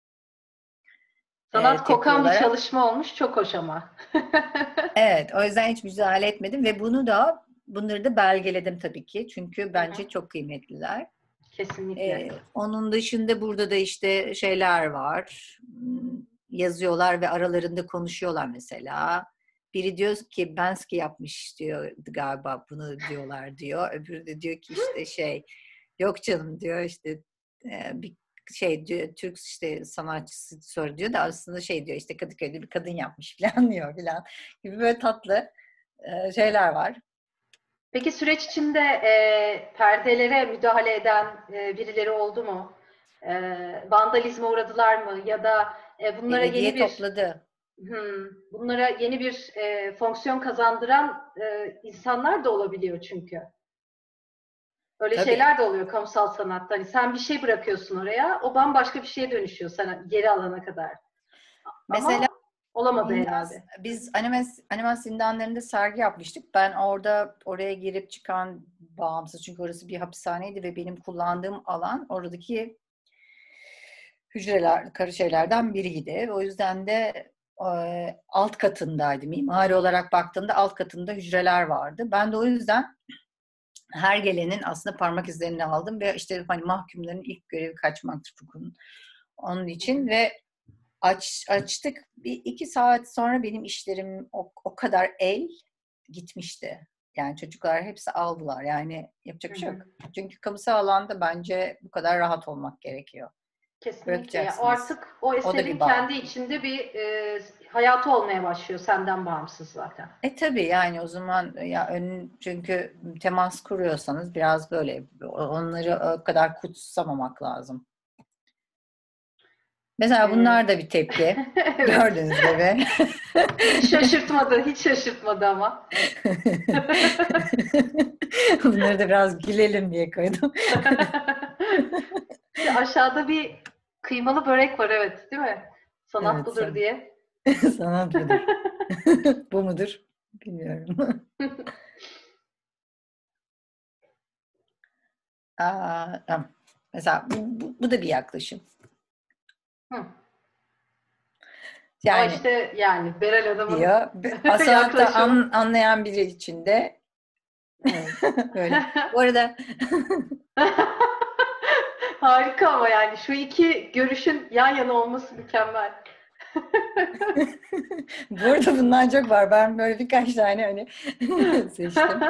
Sanat Tepki kokan bir olarak. çalışma olmuş, çok hoş ama. Evet, o yüzden hiç müdahale etmedim ve bunları da belgeledim tabii ki. Çünkü Hı hı. bence çok kıymetliler. Kesinlikle. Onun dışında burada da işte şeyler var. Yazıyorlar ve aralarında konuşuyorlar mesela. Biri diyor ki Bensky yapmış diyor galiba bunu diyorlar diyor. Öbürü de diyor ki işte yok canım diyor işte bir diyor Türk işte sanatçısı soru diyor da aslında diyor işte Kadıköy'de bir kadın yapmış falan diyor falan gibi böyle tatlı şeyler var. Peki süreç içinde perdelere müdahale eden birileri oldu mu? Vandalizme uğradılar mı? Ya da bunlara Belediye yeni bir topladı. bunlara yeni bir fonksiyon kazandıran insanlar da olabiliyor çünkü. Öyle Tabii. şeyler de oluyor kamusal sanatta. Hani sen bir şey bırakıyorsun oraya, o bambaşka bir şeye dönüşüyor sana geri alana kadar. Mesela Ama olamadı herhalde. biz animasyon zindanlarında sergi yapmıştık. Ben oraya girip çıkan bağımsız çünkü orası bir hapishaneydi ve benim kullandığım alan oradaki hücreler, karı şeylerden biriydi. O yüzden de alt katındaydı. Mimari olarak baktığımda alt katında hücreler vardı. Ben de o yüzden her gelenin aslında parmak izlerini aldım ve işte hani mahkumların ilk görevi kaçmaktır Foucault'un. Onun için ve açtık. 1-2 saat sonra benim işlerim o kadar gitmişti. Yani çocuklar hepsi aldılar. Yani yapacak bir şey yok. Çünkü kamusal alanda bence bu kadar rahat olmak gerekiyor. Kesinlikle. Ya Bırakacaksınız. artık o O da eserin bir bağ. kendi içinde bir hayatı olmaya başlıyor senden bağımsız zaten. Tabii yani o zaman çünkü temas kuruyorsanız biraz böyle onları o kadar kutsamamak lazım. Mesela bunlar da bir tepki. Evet. Gördüğünüz gibi. Hiç şaşırtmadı, hiç şaşırtmadı ama. Bunları da biraz gülelim diye koydum. Aşağıda bir kıymalı börek var, evet, değil mi? Sanat Evet, budur diye. sanat budur. Bu mudur? Bilmiyorum. Tamam. Mesela bu da bir yaklaşım. Hı. Ama Yani işte yani Berel Adam'ın diyor. Sanatta yaklaşımı. anlayan biri için de Evet. böyle. Bu arada Harika ama yani şu iki görüşün yan yana olması mükemmel. bu arada bundan çok var. Ben böyle birkaç tane hani seçtim.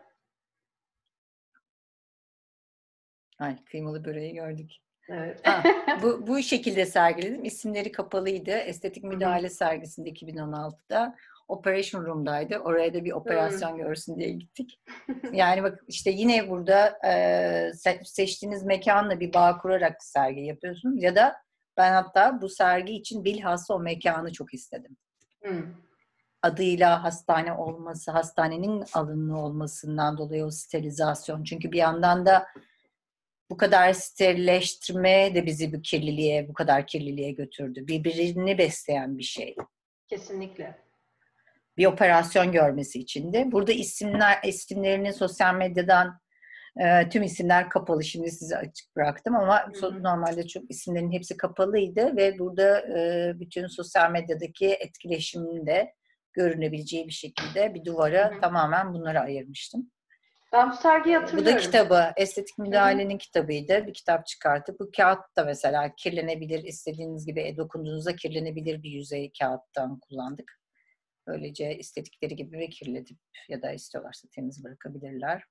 Ay, kıymalı böreği gördük. Evet. Bu şekilde sergiledim. İsimleri kapalıydı. Estetik Hı hı. Müdahale sergisinde 2016'da Operation Room'daydı. Oraya da bir Hı. operasyon görsün diye gittik. Yani bak işte yine burada seçtiğiniz mekanla bir bağ kurarak sergi yapıyorsunuz. Ya da ben hatta bu sergi için bilhassa o mekanı çok istedim. Hı. Adıyla hastane olması, hastanenin alımlı olmasından dolayı o sterilizasyon. Çünkü bir yandan da bu kadar sterilleştirme de bizi bu kadar kirliliğe götürdü. Birbirini besleyen bir şey. Kesinlikle. Bir operasyon görmesi için de. Burada isimlerini sosyal medyadan tüm isimler kapalı. Şimdi size açık bıraktım ama Hı hı. normalde çok isimlerin hepsi kapalıydı ve burada bütün sosyal medyadaki etkileşimin de görünebileceği bir şekilde bir Hı duvara hı. tamamen bunları ayırmıştım. Ben bu sergiyi Bu da hatırlıyorum. kitabı. Estetik Hı hı. müdahalenin kitabıydı. Bir kitap çıkarttık. Bu kağıt da mesela kirlenebilir. İstediğiniz gibi dokunduğunuzda kirlenebilir bir yüzey kağıttan kullandık. Böylece istedikleri gibi ve kirletip ya da istiyorlarsa temiz bırakabilirler.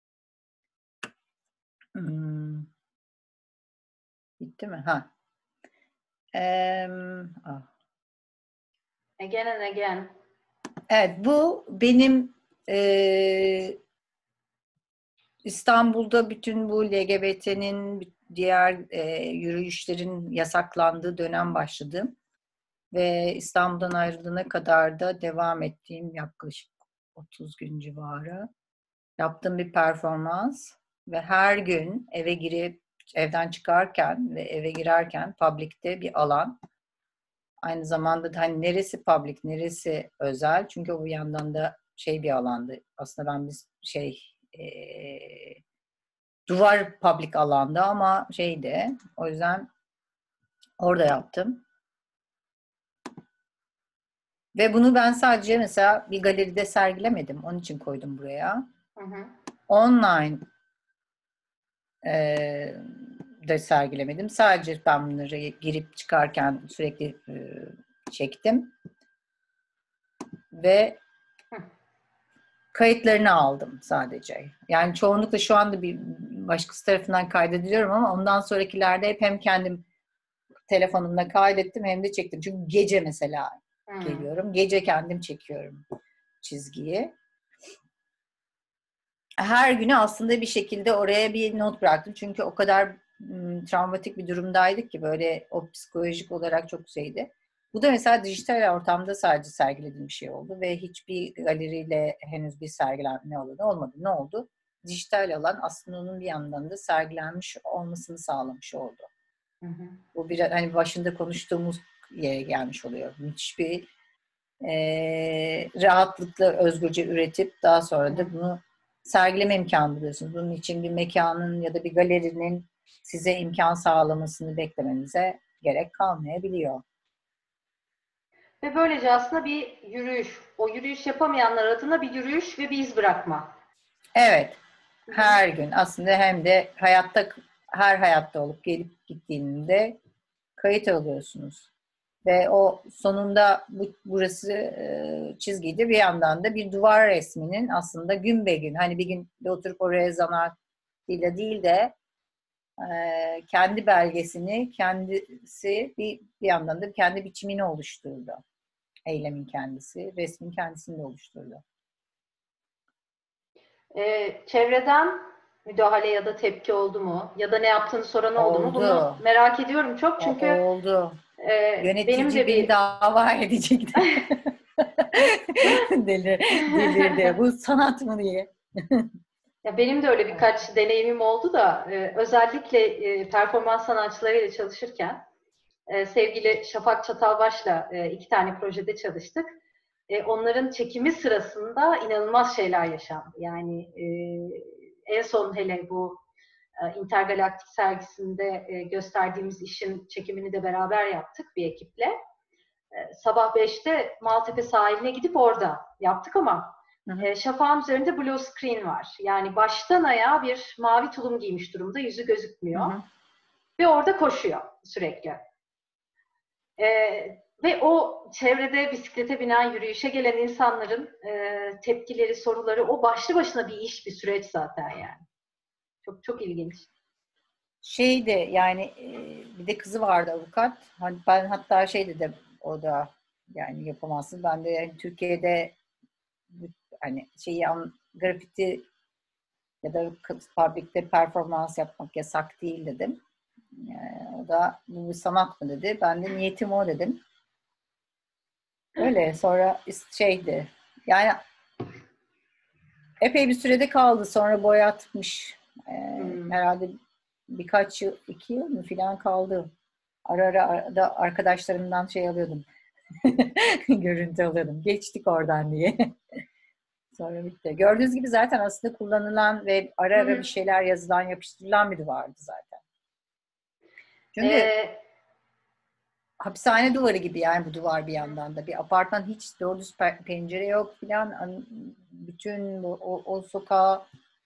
Hmm. Bitti mi? Ha. Ah. Again and again. Evet, bu benim İstanbul'da bütün bu LGBT'nin diğer yürüyüşlerin yasaklandığı dönem başladı. Ve İstanbul'dan ayrılana kadar da devam ettiğim yaklaşık 30 gün civarı yaptığım bir performans ve her gün eve girip evden çıkarken ve eve girerken public'te bir alan. Aynı zamanda da hani neresi public, neresi özel. Çünkü o bir yandan da bir alandı. Aslında ben duvar public alanda ama o yüzden orada yaptım. Ve bunu ben sadece mesela bir galeride sergilemedim. Onun için koydum buraya. Hı hı. Online de sergilemedim. Sadece ben bunları girip çıkarken sürekli çektim. Ve kayıtlarını aldım sadece. Yani çoğunlukla şu anda bir başkası tarafından kaydediliyorum ama ondan sonrakilerde hep hem kendim telefonumla kaydettim hem de çektim. Çünkü gece mesela geliyorum. Gece kendim çekiyorum çizgiyi. Her günü aslında bir şekilde oraya bir not bıraktım. Çünkü o kadar travmatik bir durumdaydık ki böyle o psikolojik olarak çok şeydi. Bu da mesela dijital ortamda sadece sergilediğim bir şey oldu ve hiçbir galeriyle henüz bir sergilenme alanı olmadı. Ne oldu? Dijital alan aslında onun bir yandan da sergilenmiş olmasını sağlamış oldu. Hı hı. Bu bir hani başında konuştuğumuz yere gelmiş oluyor. Müthiş bir rahatlıkla özgürce üretip daha sonra da bunu sergileme imkanı buluyorsunuz. Bunun için bir mekanın ya da bir galerinin size imkan sağlamasını beklemenize gerek kalmayabiliyor. Ve böylece aslında bir yürüyüş, o yürüyüş yapamayanlar adına bir yürüyüş ve bir iz bırakma. Evet, her gün aslında hem de her hayatta olup gelip gittiğinde kayıt alıyorsunuz. Ve o sonunda burası çizgiydi. Bir yandan da bir duvar resminin aslında gün be gün hani bir gün de oturup oraya zanaatıyla değil de kendi belgesini kendisi bir yandan da kendi biçimini oluşturdu. Eylemin kendisi, resmin kendisini de oluşturdu. Çevreden müdahale ya da tepki oldu mu? Ya da ne yaptığını soran oldu mu? Bunu Oldu. merak ediyorum çok çünkü Oldu. benim Yönetici de beni bir dava edecekti. Delirdi. Bu sanat mı diye. ya benim de öyle birkaç deneyimim oldu da özellikle performans sanatçılarıyla çalışırken sevgili Şafak Çatalbaş'la 2 tane projede çalıştık. Onların çekimi sırasında inanılmaz şeyler yaşandı. Yani en son hele bu Intergalaktik sergisinde gösterdiğimiz işin çekimini de beraber yaptık bir ekiple. Sabah 5'te Maltepe sahiline gidip orada yaptık ama şafağın üzerinde blue screen var. Yani baştan ayağa bir mavi tulum giymiş durumda, yüzü gözükmüyor. Ve orada koşuyor sürekli. Ve o çevrede bisiklete binen, yürüyüşe gelen insanların tepkileri, soruları, o başlı başına bir iş, bir süreç zaten yani. Çok çok ilginç. Yani bir de kızı vardı avukat. Hani ben hatta dedim o da yani yapamazsın. Ben de yani Türkiye'de hani grafiti ya da publikte performans yapmak yasak değil dedim. O da bu bir sanat mı dedi. Ben de niyetim o dedim. Öyle sonra yani epey bir sürede kaldı. Sonra boyatmış. Herhalde birkaç yıl, 2 yıl mı falan kaldı. Ara da arkadaşlarımdan alıyordum. Görüntü alıyordum. Geçtik oradan diye. Sonra bitti. Gördüğünüz gibi zaten aslında kullanılan ve ara ara bir şeyler yazılan, yapıştırılan bir duvardı zaten. Çünkü hapishane duvarı gibi yani bu duvar bir yandan da. Bir apartman hiç doğru düz pencere yok falan. Bütün o sokağa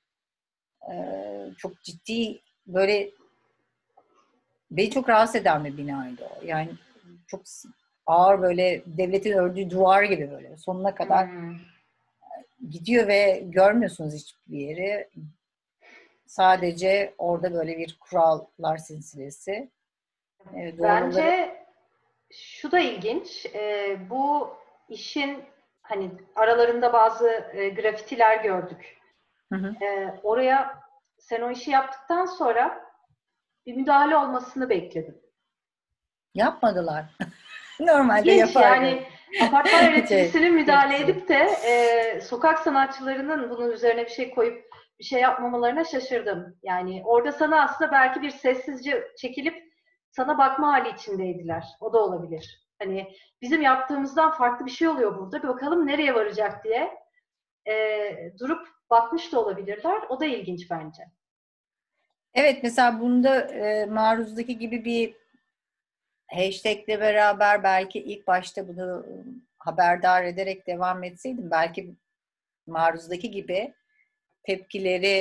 çok ciddi böyle beni çok rahatsız eden bir binaydı o. Yani çok ağır böyle devletin ördüğü duvar gibi böyle sonuna kadar gidiyor ve görmüyorsunuz hiçbir yeri. Sadece orada böyle bir kurallar silsilesi. Doğruları. Bence şu da ilginç. Bu işin hani aralarında bazı grafitiler gördük. Hı hı. Oraya sen o işi yaptıktan sonra bir müdahale olmasını bekledim. Yapmadılar. Normalde İlginç yapardı. yani apartman yöneticisinin müdahale Tepsi. edip de sokak sanatçılarının bunun üzerine bir şey koyup bir şey yapmamalarına şaşırdım. Yani orada sana aslında belki bir sessizce çekilip sana bakma hali içindeydiler. O da olabilir. Hani bizim yaptığımızdan farklı bir şey oluyor burada. Bir bakalım nereye varacak diye durup bakmış da olabilirler. O da ilginç bence. Evet mesela bunda Maruz'daki gibi bir hashtag'le beraber belki ilk başta bunu haberdar ederek devam etseydim belki Maruz'daki gibi tepkileri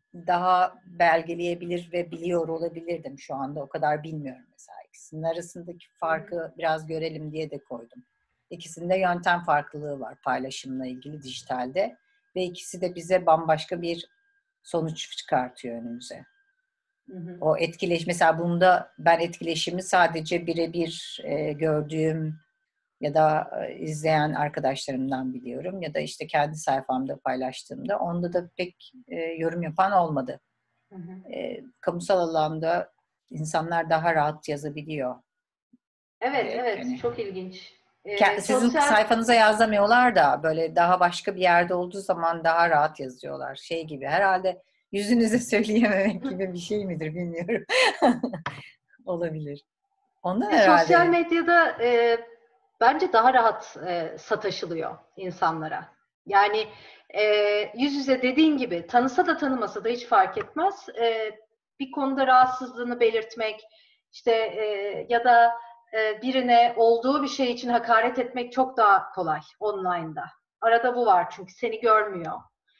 daha belgeleyebilir ve biliyor olabilirdim şu anda. O kadar bilmiyorum mesela. İkisinin arasındaki farkı biraz görelim diye de koydum. İkisinde yöntem farklılığı var paylaşımla ilgili dijitalde ve ikisi de bize bambaşka bir sonuç çıkartıyor önümüze. O etkileşim, mesela bunda ben etkileşimi sadece birebir gördüğüm ya da izleyen arkadaşlarımdan biliyorum ya da işte kendi sayfamda paylaştığımda onda da pek yorum yapan olmadı. Kamusal alanda insanlar daha rahat yazabiliyor. Evet, Direkt, evet, hani. çok ilginç. Sizin Sosyal sayfanıza yazamıyorlar da böyle daha başka bir yerde olduğu zaman daha rahat yazıyorlar. Şey gibi herhalde yüzünüze söyleyememek gibi bir şey midir bilmiyorum. Olabilir. Ondan sosyal herhalde. medyada bence daha rahat sataşılıyor insanlara. Yani yüz yüze dediğin gibi tanısa da tanımasa da hiç fark etmez. Bir konuda rahatsızlığını belirtmek, işte ya da birine olduğu bir şey için hakaret etmek çok daha kolay online'da. Arada bu var çünkü seni görmüyor.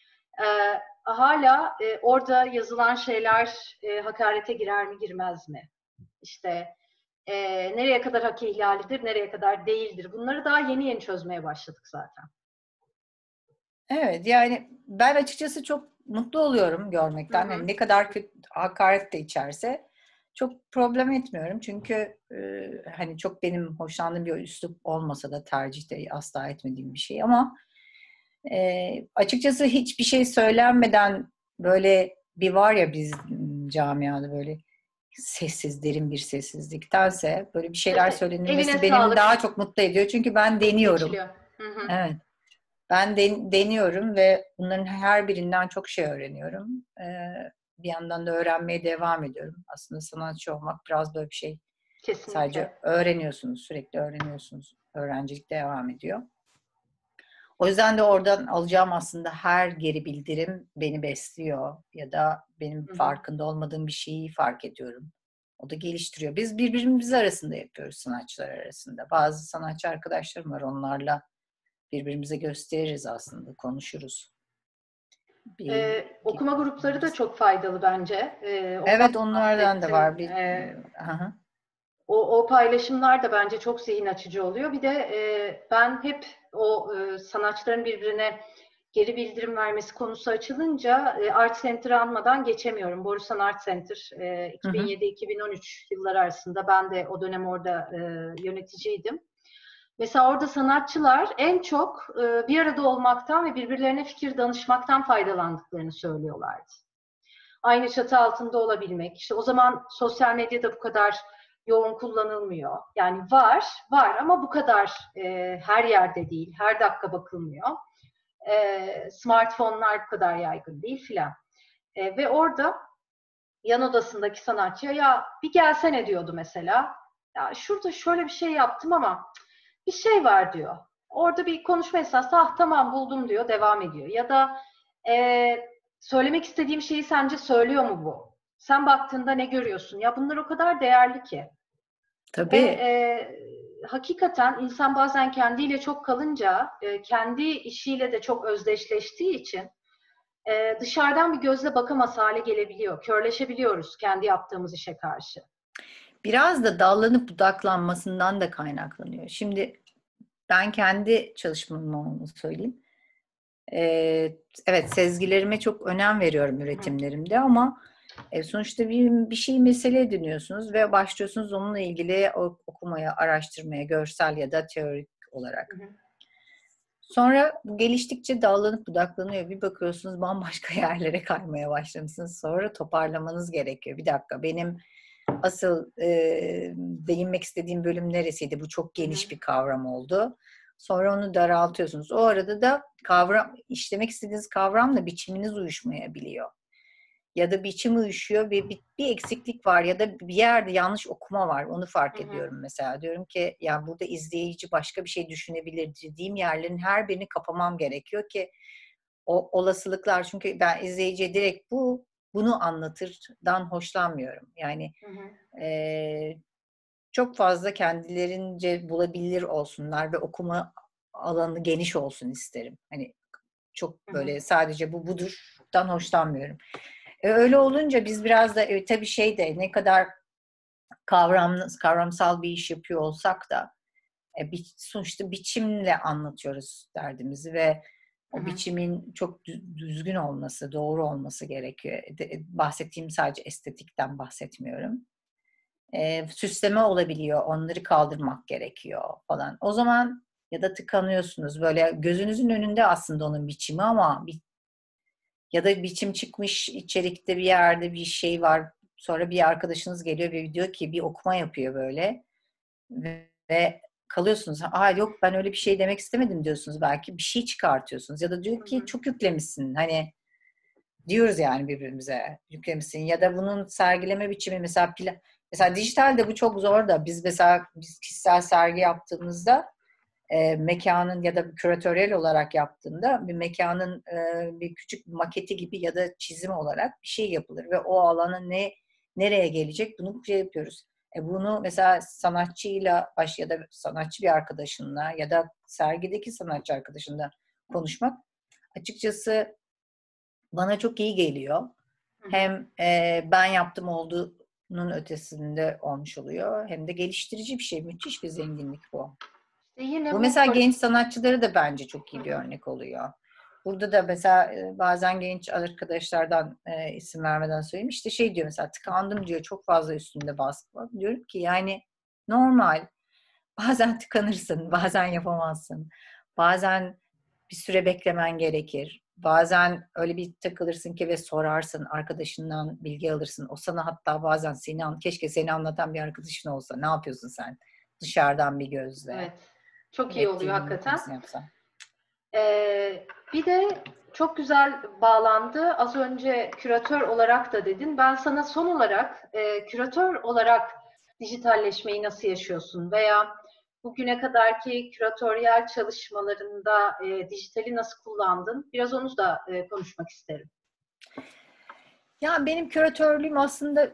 Hala orada yazılan şeyler hakarete girer mi girmez mi? İşte nereye kadar hak ihlalidir, nereye kadar değildir. Bunları daha yeni yeni çözmeye başladık zaten. Evet, yani ben açıkçası çok mutlu oluyorum görmekten. Yani ne kadar kötü hakaret de içerse çok problem etmiyorum. Çünkü hani çok benim hoşlandığım bir üslup olmasa da tercihte asla etmediğim bir şey. Ama açıkçası hiçbir şey söylenmeden böyle bir var ya biz camiada böyle sessiz, derin bir sessizliktense böyle bir şeyler Eline söylenilmesi beni sağlık. daha çok mutlu ediyor. Çünkü ben deniyorum. Geçiliyor. Hı hı. Evet. Ben deniyorum ve bunların her birinden çok şey öğreniyorum. Bir yandan da öğrenmeye devam ediyorum. Aslında sanatçı olmak biraz böyle bir şey. Sadece Kesinlikle. öğreniyorsunuz, sürekli öğreniyorsunuz. Öğrencilik devam ediyor. O yüzden de oradan alacağım aslında her geri bildirim beni besliyor ya da benim Hı hı. farkında olmadığım bir şeyi fark ediyorum. O da geliştiriyor. Biz birbirimiz arasında yapıyoruz, sanatçılar arasında. Bazı sanatçı arkadaşlarım var, onlarla birbirimize gösteririz aslında, konuşuruz. Bir Okuma grupları da çok faydalı bence. Ondan Evet, onlardan da var. bahsettin. Aha. O paylaşımlar da bence çok zihin açıcı oluyor. Bir de ben hep o sanatçıların birbirine geri bildirim vermesi konusu açılınca Art Center'ı anmadan geçemiyorum. Borusan Art Center Hı hı. 2007-2013 yılları arasında ben de o dönem orada yöneticiydim. Mesela orada sanatçılar en çok bir arada olmaktan ve birbirlerine fikir danışmaktan faydalandıklarını söylüyorlardı. Aynı çatı altında olabilmek. İşte o zaman sosyal medyada bu kadar yoğun kullanılmıyor. Yani var ama bu kadar her yerde değil, her dakika bakılmıyor. Smartphone'lar bu kadar yaygın değil filan. Ve orada yan odasındaki sanatçıya ya bir gelsene diyordu mesela. Ya şurada şöyle bir şey yaptım ama bir şey var diyor. Orada bir konuşma esnasında ah tamam buldum diyor, devam ediyor. Ya da söylemek istediğim şeyi sence söylüyor mu bu? Sen baktığında ne görüyorsun? Ya bunlar o kadar değerli ki. Ve Tabii. hakikaten insan bazen kendiyle çok kalınca, kendi işiyle de çok özdeşleştiği için dışarıdan bir gözle bakamaz hale gelebiliyor. Körleşebiliyoruz kendi yaptığımız işe karşı. Biraz da dallanıp budaklanmasından da kaynaklanıyor. Şimdi ben kendi çalışmamı söyleyeyim. Evet, sezgilerime çok önem veriyorum Hı üretimlerimde ama sonuçta bir şey mesele ediniyorsunuz ve başlıyorsunuz onunla ilgili okumaya, araştırmaya, görsel ya da teorik olarak. hı. Sonra bu geliştikçe dallanıp budaklanıyor. Bir bakıyorsunuz bambaşka yerlere kaymaya başlamışsınız. Sonra toparlamanız gerekiyor. Bir dakika, benim asıl değinmek istediğim bölüm neresiydi? Bu çok Hı hı. geniş bir kavram oldu. Sonra onu daraltıyorsunuz. O arada da işlemek istediğiniz kavramla biçiminiz uyuşmayabiliyor. Ya da biçim uyuşuyor ve bir eksiklik var ya da bir yerde yanlış okuma var. Onu Hı fark hı. ediyorum mesela. Diyorum ki ya burada izleyici başka bir şey düşünebilir dediğim yerlerin her birini kapamam gerekiyor ki o olasılıklar, çünkü ben izleyiciye direkt bunu anlatırdan hoşlanmıyorum. Yani Hı hı. çok fazla kendilerince bulabilir olsunlar ve okuma alanı geniş olsun isterim. Hani çok Hı hı. böyle sadece bu budurdan hoşlanmıyorum. Öyle olunca biz biraz da tabii şey de ne kadar kavramsal bir iş yapıyor olsak da sonuçta biçimle anlatıyoruz derdimizi ve Hı o hı. biçimin çok düzgün olması, doğru olması gerekiyor. Bahsettiğim sadece estetikten bahsetmiyorum. Süsleme olabiliyor, onları kaldırmak gerekiyor falan. O zaman ya da tıkanıyorsunuz böyle gözünüzün önünde aslında onun biçimi ama ya da biçim çıkmış içerikte bir yerde bir şey var. Sonra bir arkadaşınız geliyor ve diyor ki bir okuma yapıyor böyle ve kalıyorsunuz. Aa yok ben öyle bir şey demek istemedim diyorsunuz belki. Bir şey çıkartıyorsunuz ya da Hı diyor ki hı. çok yüklemişsin. Hani diyoruz yani birbirimize yüklemişsin ya da bunun sergileme biçimi mesela dijitalde bu çok zor da biz kişisel sergi yaptığımızda mekanın ya da küratöryel olarak yaptığında bir mekanın bir küçük maketi gibi ya da çizim olarak bir şey yapılır ve o alanın nereye gelecek bunu şey yapıyoruz. Bunu mesela sanatçıyla ya da sanatçı bir arkadaşınla ya da sergideki sanatçı arkadaşınla konuşmak açıkçası bana çok iyi geliyor. Hı hı. Hem ben yaptım olduğunun ötesinde olmuş oluyor hem de geliştirici bir şey. Müthiş bir zenginlik bu. İşte yine Bu bu mesela genç sanatçıları da bence çok iyi bir örnek oluyor. Burada da mesela bazen genç arkadaşlardan isim vermeden söyleyeyim. İşte şey diyor mesela tıkandım diyor çok fazla üstünde baskı var. Diyorum ki yani normal. Bazen tıkanırsın, bazen yapamazsın. Bazen bir süre beklemen gerekir. Bazen öyle bir takılırsın ki ve sorarsın, arkadaşından bilgi alırsın. O sana hatta bazen keşke seni anlatan bir arkadaşın olsa. Ne yapıyorsun sen? Dışarıdan bir gözle. evet, çok iyi oluyor Netliğinin hakikaten. okumasını yapsa. Bir de çok güzel bağlandı. Az önce küratör olarak da dedin. Ben sana son olarak küratör olarak dijitalleşmeyi nasıl yaşıyorsun? Veya bugüne kadarki küratöryel çalışmalarında dijitali nasıl kullandın? Biraz onu da konuşmak isterim. Ya benim küratörlüğüm aslında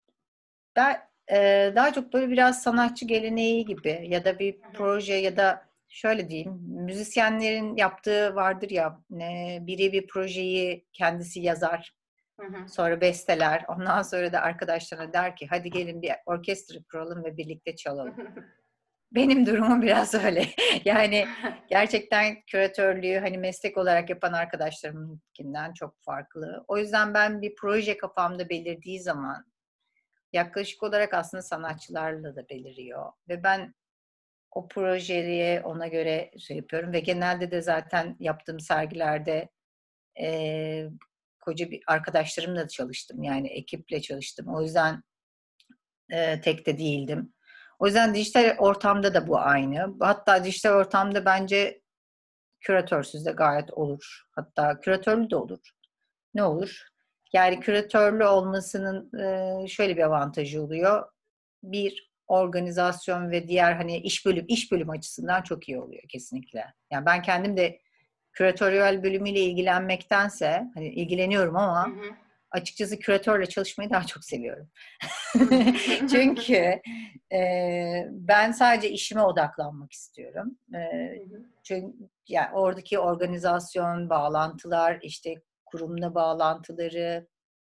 daha çok böyle biraz sanatçı geleneği gibi ya da bir Hı hı, proje ya da şöyle diyeyim müzisyenlerin yaptığı vardır ya biri bir projeyi kendisi yazar hı hı. sonra besteler ondan sonra da arkadaşlarına der ki hadi gelin bir orkestra kuralım ve birlikte çalalım. Benim durumum biraz öyle. Yani gerçekten küratörlüğü hani meslek olarak yapan arkadaşlarımınkinden çok farklı. O yüzden ben bir proje kafamda belirdiği zaman yaklaşık olarak aslında sanatçılarla da beliriyor. Ve ben o projeye ona göre şey yapıyorum ve genelde de zaten yaptığım sergilerde e, koca bir arkadaşlarımla da çalıştım. Yani ekiple çalıştım. O yüzden tek de değildim. O yüzden dijital ortamda da bu aynı. Hatta dijital ortamda bence küratörsüz de gayet olur. Hatta küratörlü de olur. Ne olur? Yani küratörlü olmasının şöyle bir avantajı oluyor. Bir organizasyon ve diğer hani iş bölüm açısından çok iyi oluyor kesinlikle. Yani ben kendim de küratöryel bölümüyle ilgilenmektense hani ilgileniyorum Hı ama hı. açıkçası küratörle çalışmayı daha çok seviyorum. Hı hı. Çünkü ben sadece işime odaklanmak istiyorum. Hı hı. Çünkü yani oradaki organizasyon, bağlantılar, işte kurumla bağlantıları,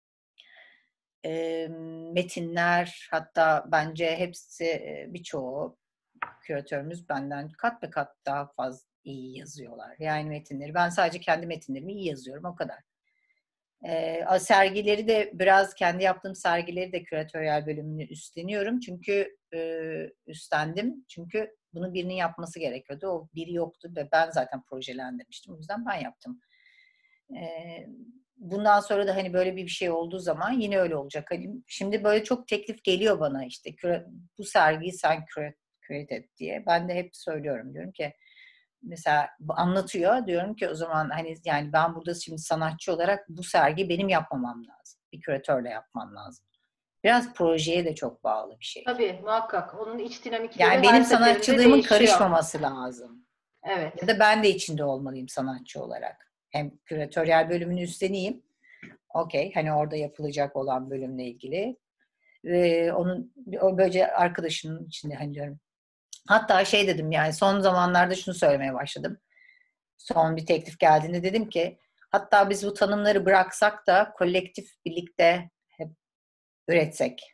metinler, hatta bence hepsi birçoğu küratörümüz benden kat be kat daha fazla iyi yazıyorlar. Yani metinleri. Ben sadece kendi metinlerimi iyi yazıyorum o kadar. Sergileri de biraz kendi yaptığım sergileri de küratöryel bölümünü üstleniyorum. Çünkü üstlendim. Çünkü bunu birinin yapması gerekiyordu. O biri yoktu ve ben zaten projelendirmiştim. O yüzden ben yaptım. Bundan sonra da hani böyle bir şey olduğu zaman yine öyle olacak. Hani şimdi böyle çok teklif geliyor bana işte bu sergiyi sen küret et diye. Ben de hep söylüyorum diyorum ki mesela anlatıyor diyorum ki o zaman hani yani ben burada şimdi sanatçı olarak bu sergi benim yapmamam lazım. Bir küratörle yapmam lazım. Biraz projeye de çok bağlı bir şey. Tabii muhakkak. Onun iç dinamikleri Yani her benim seferinde sanatçılığımın değişiyor. karışmaması lazım. Ya Evet. da ben de içinde olmalıyım sanatçı olarak. Hem küratöryel bölümünü üstleneyim. Okey, hani orada yapılacak olan bölümle ilgili. Ve o böylece arkadaşının içinde hani diyorum. Hatta şey dedim yani son zamanlarda şunu söylemeye başladım. Son bir teklif geldiğinde dedim ki Hatta biz bu tanımları bıraksak da kolektif birlikte hep üretsek.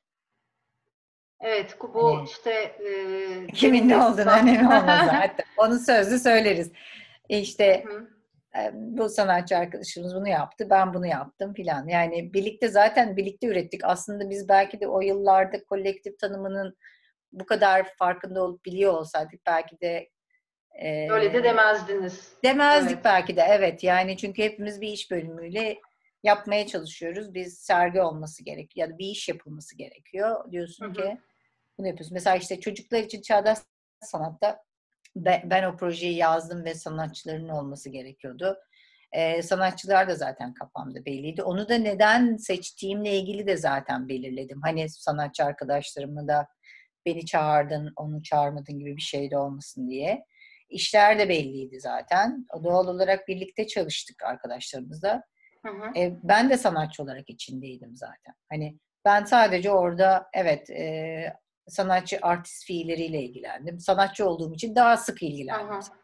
Evet, bu Hani işte kimin demin ne de olduğunu önemi olmaz zaten. Onu sözlü söyleriz. İşte bu sanatçı arkadaşımız bunu yaptı, ben bunu yaptım filan. Yani birlikte ürettik. Aslında biz belki de o yıllarda kolektif tanımının bu kadar farkında olup biliyor olsaydık belki de Öyle de demezdiniz. demezdik Evet. belki de. Evet, yani çünkü hepimiz bir iş bölümüyle yapmaya çalışıyoruz. Biz sergi olması gerekiyor ya da bir iş yapılması gerekiyor. Hı Diyorsun hı. ki bunu yapıyorsun. Mesela işte çocuklar için çağdaş sanatta ben o projeyi yazdım ve sanatçıların olması gerekiyordu. Sanatçılar da zaten kafamda belliydi. Onu da neden seçtiğimle ilgili de zaten belirledim. Hani sanatçı arkadaşlarımı da beni çağırdın, onu çağırmadın gibi bir şey de olmasın diye. İşler de belliydi zaten. Doğal olarak birlikte çalıştık arkadaşlarımızla. Hı hı. Ben de sanatçı olarak içindeydim zaten. Hani ben sadece orada evet sanatçı artist fiilleriyle ilgilendim. Sanatçı olduğum için daha sık Hı ilgilendim. hı.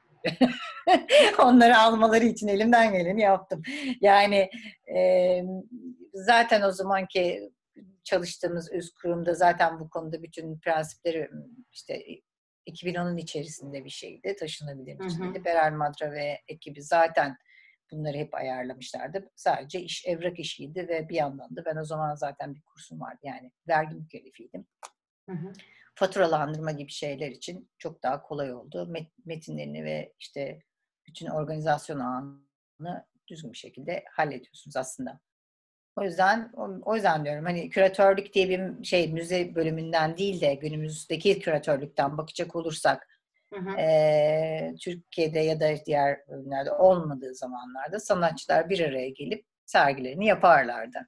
Onları almaları için elimden geleni yaptım. Yani e, zaten o zamanki çalıştığımız üst kurumda zaten bu konuda bütün prensipleri işte 2010'un içerisinde bir şeydi. Taşınabilir Hı hı. içindeydi. Beral Madra ve ekibi zaten bunları hep ayarlamışlardı. Sadece iş evrak işiydi ve bir yandan da ben o zaman zaten bir kursum vardı. Yani vergi mükellefiydim. Hı hı. Faturalandırma gibi şeyler için çok daha kolay oldu. Metinlerini ve işte bütün organizasyon ağını düzgün bir şekilde hallediyorsunuz aslında. O yüzden diyorum hani küratörlük diye bir şey müze bölümünden değil de günümüzdeki küratörlükten bakacak olursak Hı hı. Türkiye'de ya da diğer bölümlerde olmadığı zamanlarda sanatçılar bir araya gelip sergilerini yaparlardı.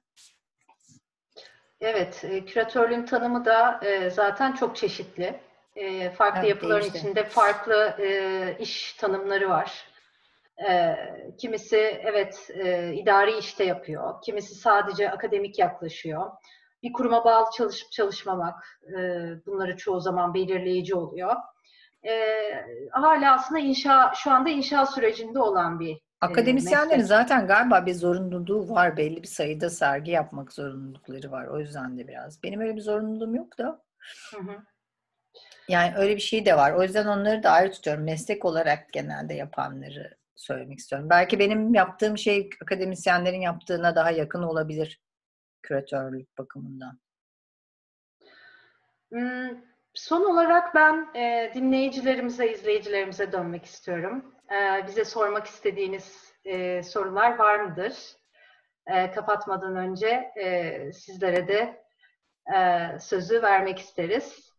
Evet, küratörlüğün tanımı da zaten çok çeşitli. Farklı Evet, yapıların değişti. içinde farklı iş tanımları var. Kimisi evet idari işte yapıyor, kimisi sadece akademik yaklaşıyor. Bir kuruma bağlı çalışıp çalışmamak bunları çoğu zaman belirleyici oluyor. Hala aslında şu anda inşa sürecinde olan bir Akademisyenlerin meslek. zaten galiba bir zorunluluğu var. Belli bir sayıda sergi yapmak zorunlulukları var. O yüzden de biraz. Benim öyle bir zorunluluğum yok da. Hı hı. Yani öyle bir şey de var. O yüzden onları da ayrı tutuyorum. Meslek olarak genelde yapanları söylemek istiyorum. Belki benim yaptığım şey akademisyenlerin yaptığına daha yakın olabilir küratörlük bakımından. Son olarak ben dinleyicilerimize, izleyicilerimize dönmek istiyorum. Bize sormak istediğiniz sorular var mıdır? Kapatmadan önce sizlere de sözü vermek isteriz.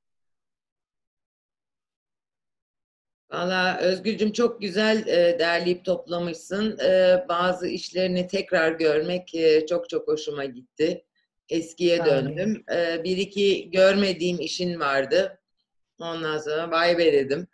Valla Özgürcüm çok güzel derleyip toplamışsın. Bazı işlerini tekrar görmek çok çok hoşuma gitti. Eskiye Sağ olun. döndüm. Bir iki görmediğim işin vardı. Ondan sonra vay be dedim.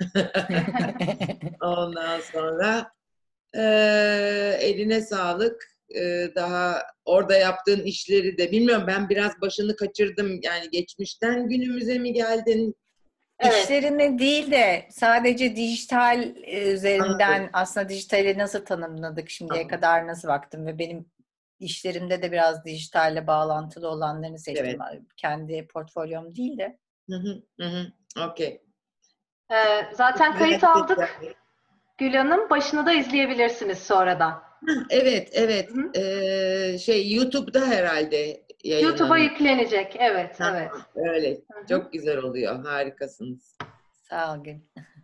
Ondan sonra e, eline sağlık. Daha orada yaptığın işleri de bilmiyorum, ben biraz başını kaçırdım. Yani geçmişten günümüze mi geldin? Evet, İşlerini değil de sadece dijital Anladım. üzerinden aslında dijitali nasıl tanımladık şimdiye Tamam. kadar nasıl baktım ve benim işlerimde de biraz dijitalle bağlantılı olanlarını seçtim. Evet. Kendi portfolyom değil de. Hı hı, hı hı. Okey. zaten Güzel kayıt bir aldık. şey. Gül Hanım, başını da izleyebilirsiniz sonradan. Evet, evet. Hı-hı. YouTube'da herhalde YouTube'a yayınlanıyor. yüklenecek. Evet, Ha, evet. öyle. Hı-hı. Çok güzel oluyor. Harikasınız. Sağ ol Gül.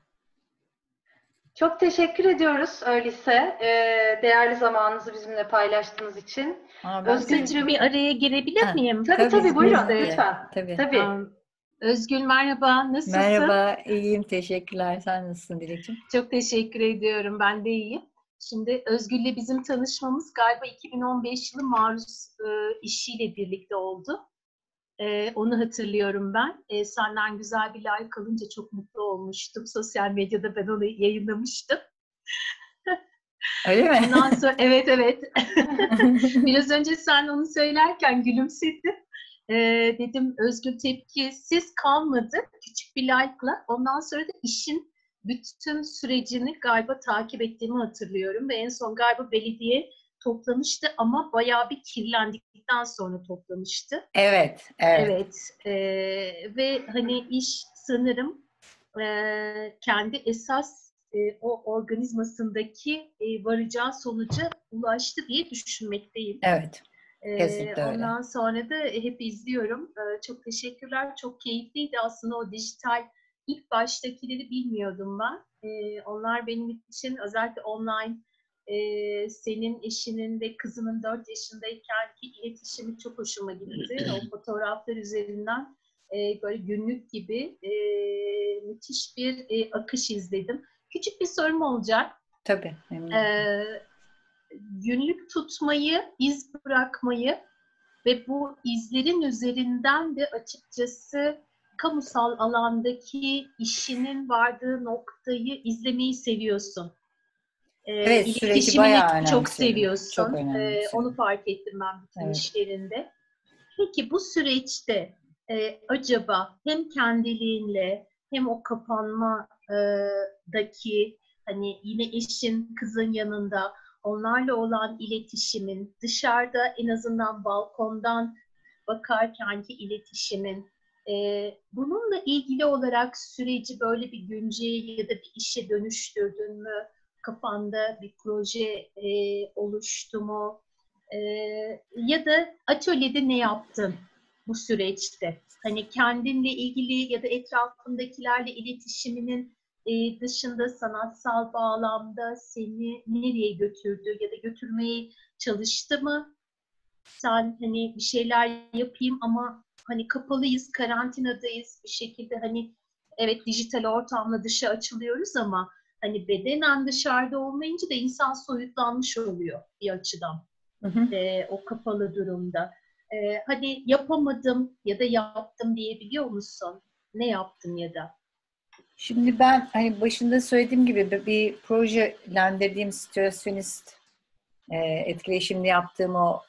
Çok teşekkür ediyoruz öyleyse. Değerli zamanınızı bizimle paylaştığınız için. Ben Küçük Özgülcüm, bir araya girebilir miyim? tabii tabii tabii buyurun İzninizle. lütfen. tabii. Tabii. Özgül merhaba, nasılsın? Merhaba, iyiyim. Teşekkürler. Sen nasılsın Dilekçim? Çok teşekkür ediyorum, ben de iyiyim. Şimdi Özgül'le bizim tanışmamız galiba 2015 yılı Maruz işiyle birlikte oldu. Onu hatırlıyorum ben. Senden güzel bir like alınca çok mutlu olmuştum. Sosyal medyada ben onu yayınlamıştım. Öyle mi? Ondan sonra evet evet. Biraz önce sen onu söylerken gülümsedim. Dedim Özgür tepkisiz kalmadı. Küçük bir like'la. Ondan sonra da işin bütün sürecini galiba takip ettiğimi hatırlıyorum ve en son galiba belediye toplamıştı ama bayağı bir kirlendikten sonra toplamıştı. Evet, evet. Evet, ve hani iş sanırım kendi esas o organizmasındaki varacağı sonuca ulaştı diye düşünmekteyim. Evet, kesinlikle öyle. Ondan sonra da hep izliyorum. Çok teşekkürler, çok keyifliydi aslında o dijital. İlk baştakileri bilmiyordum ben. Onlar benim için özellikle online senin eşinin ve kızının 4 yaşındaykenki iletişimi çok hoşuma gitti. O fotoğraflar üzerinden böyle günlük gibi müthiş bir akış izledim. Küçük bir sorum olacak. Tabii. Günlük tutmayı, iz bırakmayı ve bu izlerin üzerinden de açıkçası kamusal alandaki işinin vardığı noktayı izlemeyi seviyorsun. Evet, süreci İletişimini bayağı çok önemsiyorum. seviyorsun. Çok önemsiyorum. Onu fark ettim ben bütün Evet. işlerinde. Peki bu süreçte acaba hem kendiliğinle hem o kapanmadaki hani yine eşin, kızın yanında onlarla olan iletişimin, dışarıda en azından balkondan bakarkenki iletişimin, bununla ilgili olarak süreci böyle bir günceye ya da bir işe dönüştürdün mü? Kafanda bir proje oluştu mu? Ya da atölyede ne yaptın bu süreçte? Hani kendinle ilgili ya da etrafındakilerle iletişiminin dışında sanatsal bağlamda seni nereye götürdü ya da götürmeye çalıştı mı? Sen hani bir şeyler yapayım ama hani kapalıyız, karantinadayız bir şekilde hani evet dijital ortamla dışa açılıyoruz ama hani bedenen dışarıda olmayınca da insan soyutlanmış oluyor bir açıdan. O kapalı durumda. Hani yapamadım ya da yaptım diyebiliyor musun? Ne yaptın ya da? Şimdi ben hani başında söylediğim gibi bir projelendirdiğim situasyonist etkileşimli yaptığım o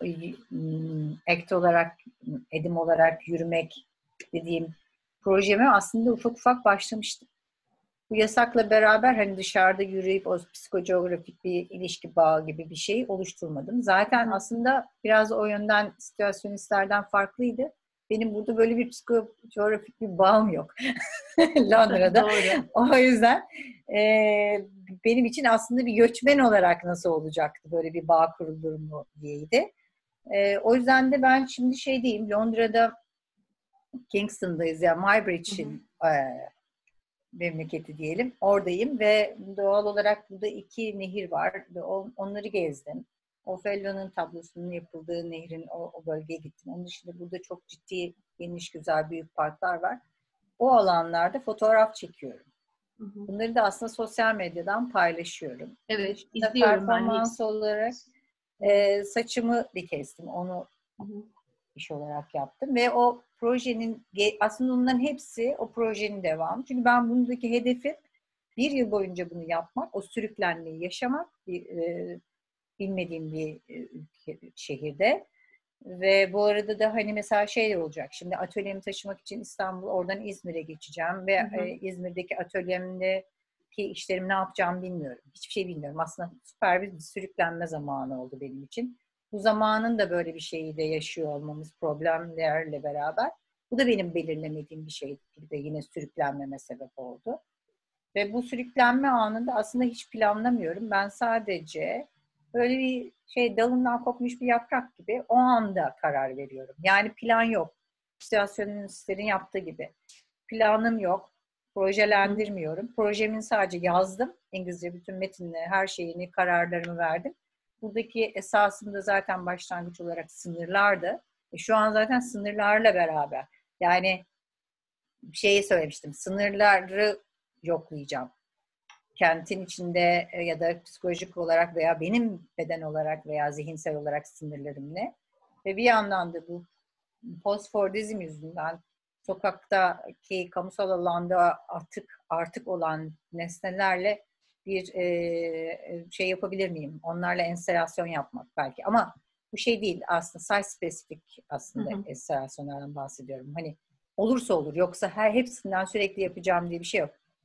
act olarak, edim olarak yürümek dediğim projeme aslında ufak ufak başlamıştım. Bu yasakla beraber hani dışarıda yürüyüp o psikogeografik bir ilişki bağı gibi bir şey oluşturmadım. Zaten aslında biraz o yönden situasyonistlerden farklıydı. Benim burada böyle bir psikogeografik bir bağım yok. Londra'da. Doğru. O yüzden benim için aslında bir göçmen olarak nasıl olacaktı böyle bir bağ kurulur mu diyeydi. O yüzden de ben şimdi şeydeyim, Londra'da Kingston'dayız yani Muybridge'in memleketi diyelim. Oradayım ve doğal olarak burada 2 nehir var ve onları gezdim. Othello'nun tablosunun yapıldığı nehrin o bölgeye gittim. Onun dışında burada çok ciddi, geniş, güzel, büyük parklar var. O alanlarda fotoğraf çekiyorum. Bunları da aslında sosyal medyadan paylaşıyorum. Evet, İşte izliyorum performans ben olarak saçımı bir kestim. Onu iş olarak yaptım ve o projenin aslında onların hepsi o projenin devamı. Çünkü ben bundaki hedefim 1 yıl boyunca bunu yapmak, o sürüklenmeyi yaşamak bilmediğim bir şehirde. Ve bu arada da hani mesela şey olacak. Şimdi atölyemi taşımak için İstanbul, oradan İzmir'e geçeceğim ve İzmir'deki atölyemdeki işlerimi ne yapacağımı bilmiyorum. Hiçbir şey bilmiyorum. Aslında süper bir sürüklenme zamanı oldu benim için. Bu zamanın da böyle bir şeyi de yaşıyor olmamız problemlerle beraber. Bu da benim belirlemediğim bir şey de yine sürüklenmeme sebep oldu. Ve bu sürüklenme anında aslında hiç planlamıyorum. Ben sadece böyle bir şey dalından kopmuş bir yaprak gibi o anda karar veriyorum. Yani plan yok. Situasyonistlerin yaptığı gibi. Planım yok. Projelendirmiyorum. Projemin sadece yazdım. İngilizce bütün metinleri, her şeyini, kararlarımı verdim. Buradaki esasım da zaten başlangıç olarak sınırlardı. Şu an zaten sınırlarla beraber. Yani şeyi söylemiştim. Sınırları yoklayacağım. Kentin içinde ya da psikolojik olarak veya benim beden olarak veya zihinsel olarak sınırlarım ne? Ve bir yandan da bu postfordizm yüzünden sokaktaki kamusal alanda artık olan nesnelerle bir şey yapabilir miyim? Onlarla enstalasyon yapmak belki. Ama bu şey değil aslında site spesifik aslında enstalasyonlardan bahsediyorum. Hani olursa olur. Yoksa hepsinden sürekli yapacağım diye bir şey yok.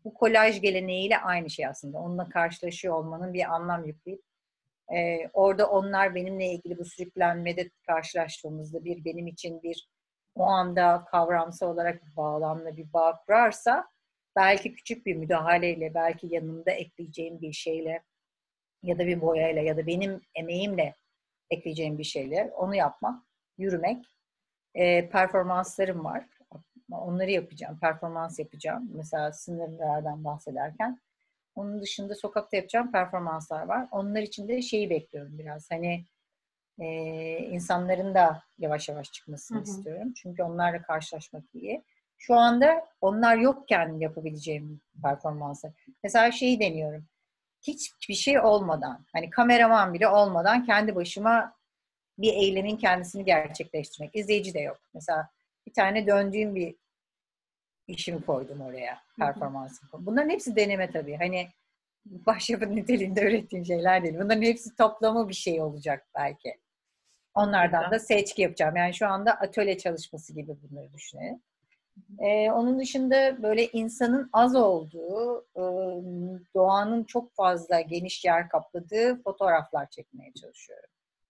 Bu kolaj geleneğiyle aynı şey aslında. Onunla karşılaşıyor olmanın bir anlam yükleyip orada onlar benimle ilgili bu sürüklenmede karşılaştığımızda benim için bir o anda kavramsal olarak bağlamla bir bağ kurarsa belki küçük bir müdahaleyle, belki yanında ekleyeceğim bir şeyle ya da bir boyayla ya da benim emeğimle ekleyeceğim bir şeyle onu yapmak, yürümek. Performanslarım var. Onları yapacağım, performans yapacağım. Mesela sınırlardan bahsederken. Onun dışında sokakta yapacağım performanslar var. Onlar için de şeyi bekliyorum biraz. Hani insanların da yavaş yavaş çıkmasını istiyorum. Çünkü onlarla karşılaşmak iyi. Şu anda onlar yokken yapabileceğim performansı. Mesela şeyi deniyorum. Hiçbir şey olmadan, hani kameraman bile olmadan kendi başıma bir eylemin kendisini gerçekleştirmek. İzleyici de yok. Mesela bir tane döndüğüm bir işimi koydum oraya, performansımı. Bunların hepsi deneme tabii. Hani başyapıt niteliğinde ürettiğim şeyler değil. Bunların hepsi toplamı bir şey olacak belki. Onlardan da seçki yapacağım. Yani şu anda atölye çalışması gibi bunları düşünelim. Onun dışında böyle insanın az olduğu, doğanın çok fazla geniş yer kapladığı fotoğraflar çekmeye çalışıyorum.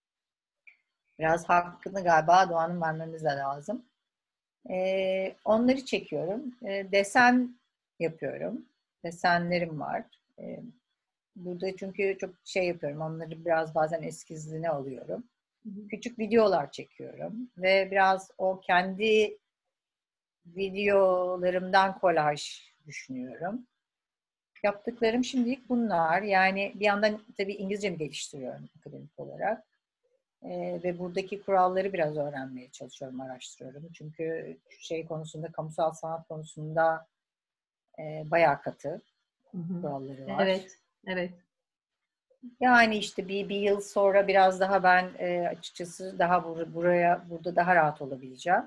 Biraz hakkını galiba doğanın vermemiz de lazım. Onları çekiyorum. Desen yapıyorum. Desenlerim var. Burada çünkü çok şey yapıyorum. Onları biraz bazen eskizine alıyorum. Küçük videolar çekiyorum. Ve biraz o kendi videolarımdan kolaj düşünüyorum. Yaptıklarım şimdilik bunlar. Yani bir yandan tabii İngilizcemi geliştiriyorum akademik olarak. Ve buradaki kuralları biraz öğrenmeye çalışıyorum, araştırıyorum. Çünkü şey konusunda, kamusal sanat konusunda bayağı katı kuralları var. Evet, evet. Yani işte bir yıl sonra biraz daha ben açıkçası daha burada daha rahat olabileceğim.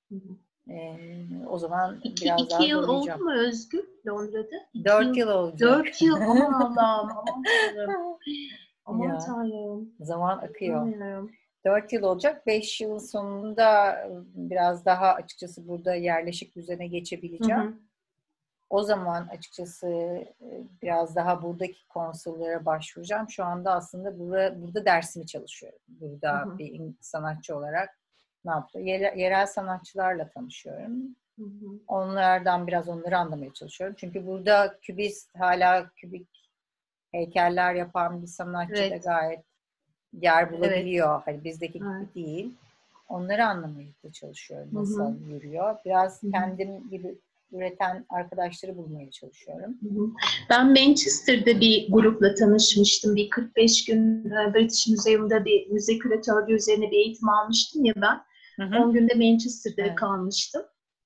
O zaman biraz İki daha yıl oldu zorlayacağım. mu Özgür Londra'da? 4 yıl olacak. 4 yıl, aman Allah'ım, aman Tanrım. Aman Ya, Tanrım. zaman akıyor. Bilmiyorum. 4 yıl olacak. 5 yılın sonunda biraz daha açıkçası burada yerleşik düzene geçebileceğim. O zaman açıkçası biraz daha buradaki konsollara başvuracağım. Şu anda aslında burada dersimi çalışıyorum. Burada bir sanatçı olarak ne yapıyor? Yerel sanatçılarla tanışıyorum. Onlardan biraz onları anlamaya çalışıyorum. Çünkü burada kübist, hala kübik heykeller yapan bir sanatçı da gayet yer bulabiliyor. Hani bizdeki gibi değil. Onları anlamaya çalışıyorum. Nasıl yürüyor. Biraz kendim gibi üreten arkadaşları bulmaya çalışıyorum. Ben Manchester'da bir grupla tanışmıştım. Bir 45 gün British Museum'da bir müze küratörlüğü üzerine bir eğitim almıştım ya ben. 10 günde Manchester'da kalmıştım.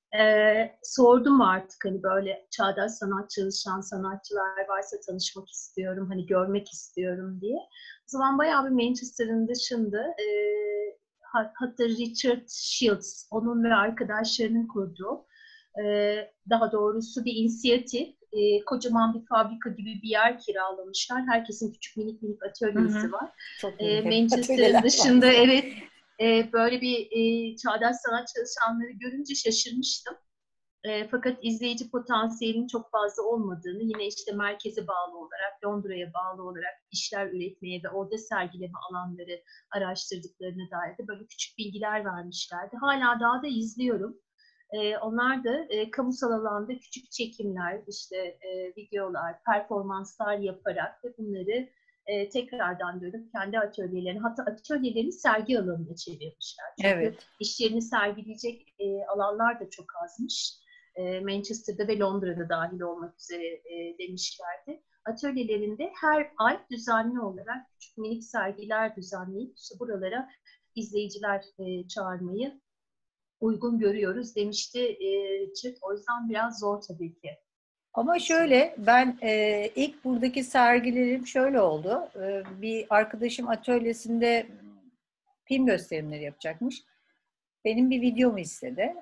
Sordum artık hani böyle çağdaş sanat çalışan sanatçılar varsa tanışmak istiyorum, hani görmek istiyorum diye. O zaman bayağı bir Manchester'ın dışında hatta Richard Shields, onun ve arkadaşlarının kurduğu daha doğrusu bir inisiyatif, kocaman bir fabrika gibi bir yer kiralamışlar. Herkesin küçük minik atölyesi var. Manchester'ın dışında böyle bir çağdaş sanat çalışanları görünce şaşırmıştım. Fakat izleyici potansiyelinin çok fazla olmadığını, yine işte merkeze bağlı olarak, Londra'ya bağlı olarak işler üretmeye ve orada sergileme alanları araştırdıklarına dair de böyle küçük bilgiler vermişlerdi. Hala daha da izliyorum. Onlar da kamusal alanda küçük çekimler, işte videolar, performanslar yaparak ve bunları tekrardan dönüp kendi atölyelerini, hatta atölyelerini sergi alanına çevirmişler. Çünkü işlerini sergileyecek alanlar da çok azmış. Manchester'da ve Londra'da dahil olmak üzere demişlerdi. Atölyelerinde her ay düzenli olarak küçük minik sergiler düzenleyip işte buralara izleyiciler çağırmayı uygun görüyoruz demişti Richard. O yüzden biraz zor tabii ki. Ama şöyle, ben ilk buradaki sergilerim şöyle oldu. Bir arkadaşım atölyesinde film gösterimleri yapacakmış. Benim bir videomu istedi.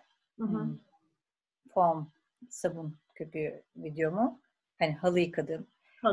Foam, sabun köpüğü videomu. Hani halı yıkadım.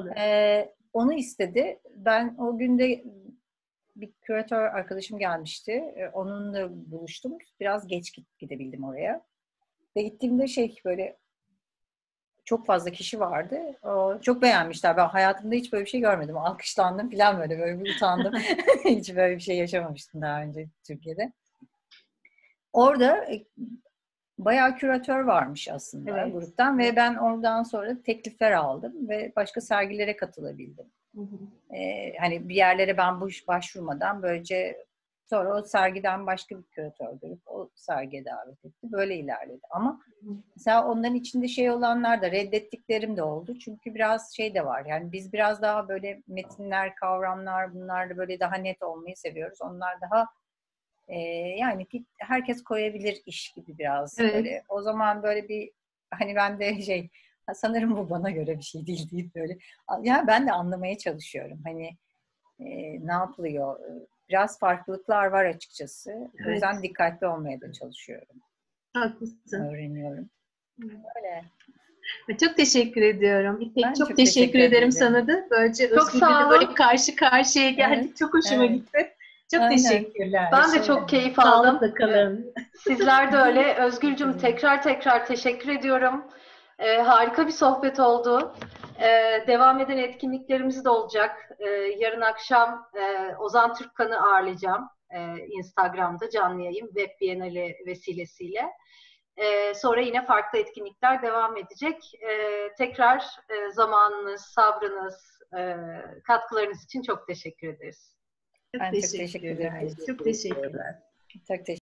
Onu istedi. Ben o günde bir küratör arkadaşım gelmişti. Onunla buluştum. Biraz geç gidebildim oraya. Ve gittiğimde böyle çok fazla kişi vardı. Çok beğenmişler. Ben hayatımda hiç böyle bir şey görmedim. Alkışlandım falan böyle bir utandım. Hiç böyle bir şey yaşamamıştım daha önce Türkiye'de. Orada bayağı küratör varmış aslında gruptan ve ben oradan sonra teklifler aldım ve başka sergilere katılabildim. Hani bir yerlere ben başvurmadan böylece sonra o sergiden başka bir küratör görüp o sergiye davet etti. Böyle ilerledi. Ama mesela onların içinde şey olanlar da reddettiklerim de oldu. Çünkü biraz şey de var. Yani biz biraz daha böyle metinler, kavramlar bunlarla böyle daha net olmayı seviyoruz. Onlar daha yani herkes koyabilir iş gibi biraz böyle. O zaman böyle bir hani ben de sanırım bu bana göre bir şey değil deyip böyle ya ben de anlamaya çalışıyorum. Hani ne yapılıyor? Biraz farklılıklar var açıkçası. O yüzden dikkatli olmaya da çalışıyorum. Haklısın. Öğreniyorum. Öyle. Çok teşekkür ediyorum. İpek Ben çok teşekkür ederim sana da. Böylece Özgür'le böyle karşı karşıya geldik. Evet, çok hoşuma gitti. Çok teşekkürler. Ben de çok keyif aldım. Sağlıkla kalın. Sizler de öyle. Özgülcüm tekrar teşekkür ediyorum. Harika bir sohbet oldu. Devam eden etkinliklerimiz de olacak. Yarın akşam Ozan Türkkan'ı ağırlayacağım. Instagram'da canlı yayın Web Bienali vesilesiyle. Sonra yine farklı etkinlikler devam edecek. Tekrar zamanınız, sabrınız, katkılarınız için çok teşekkür ederiz. Ben çok teşekkür ederim. Çok teşekkürler. Çok teşekkür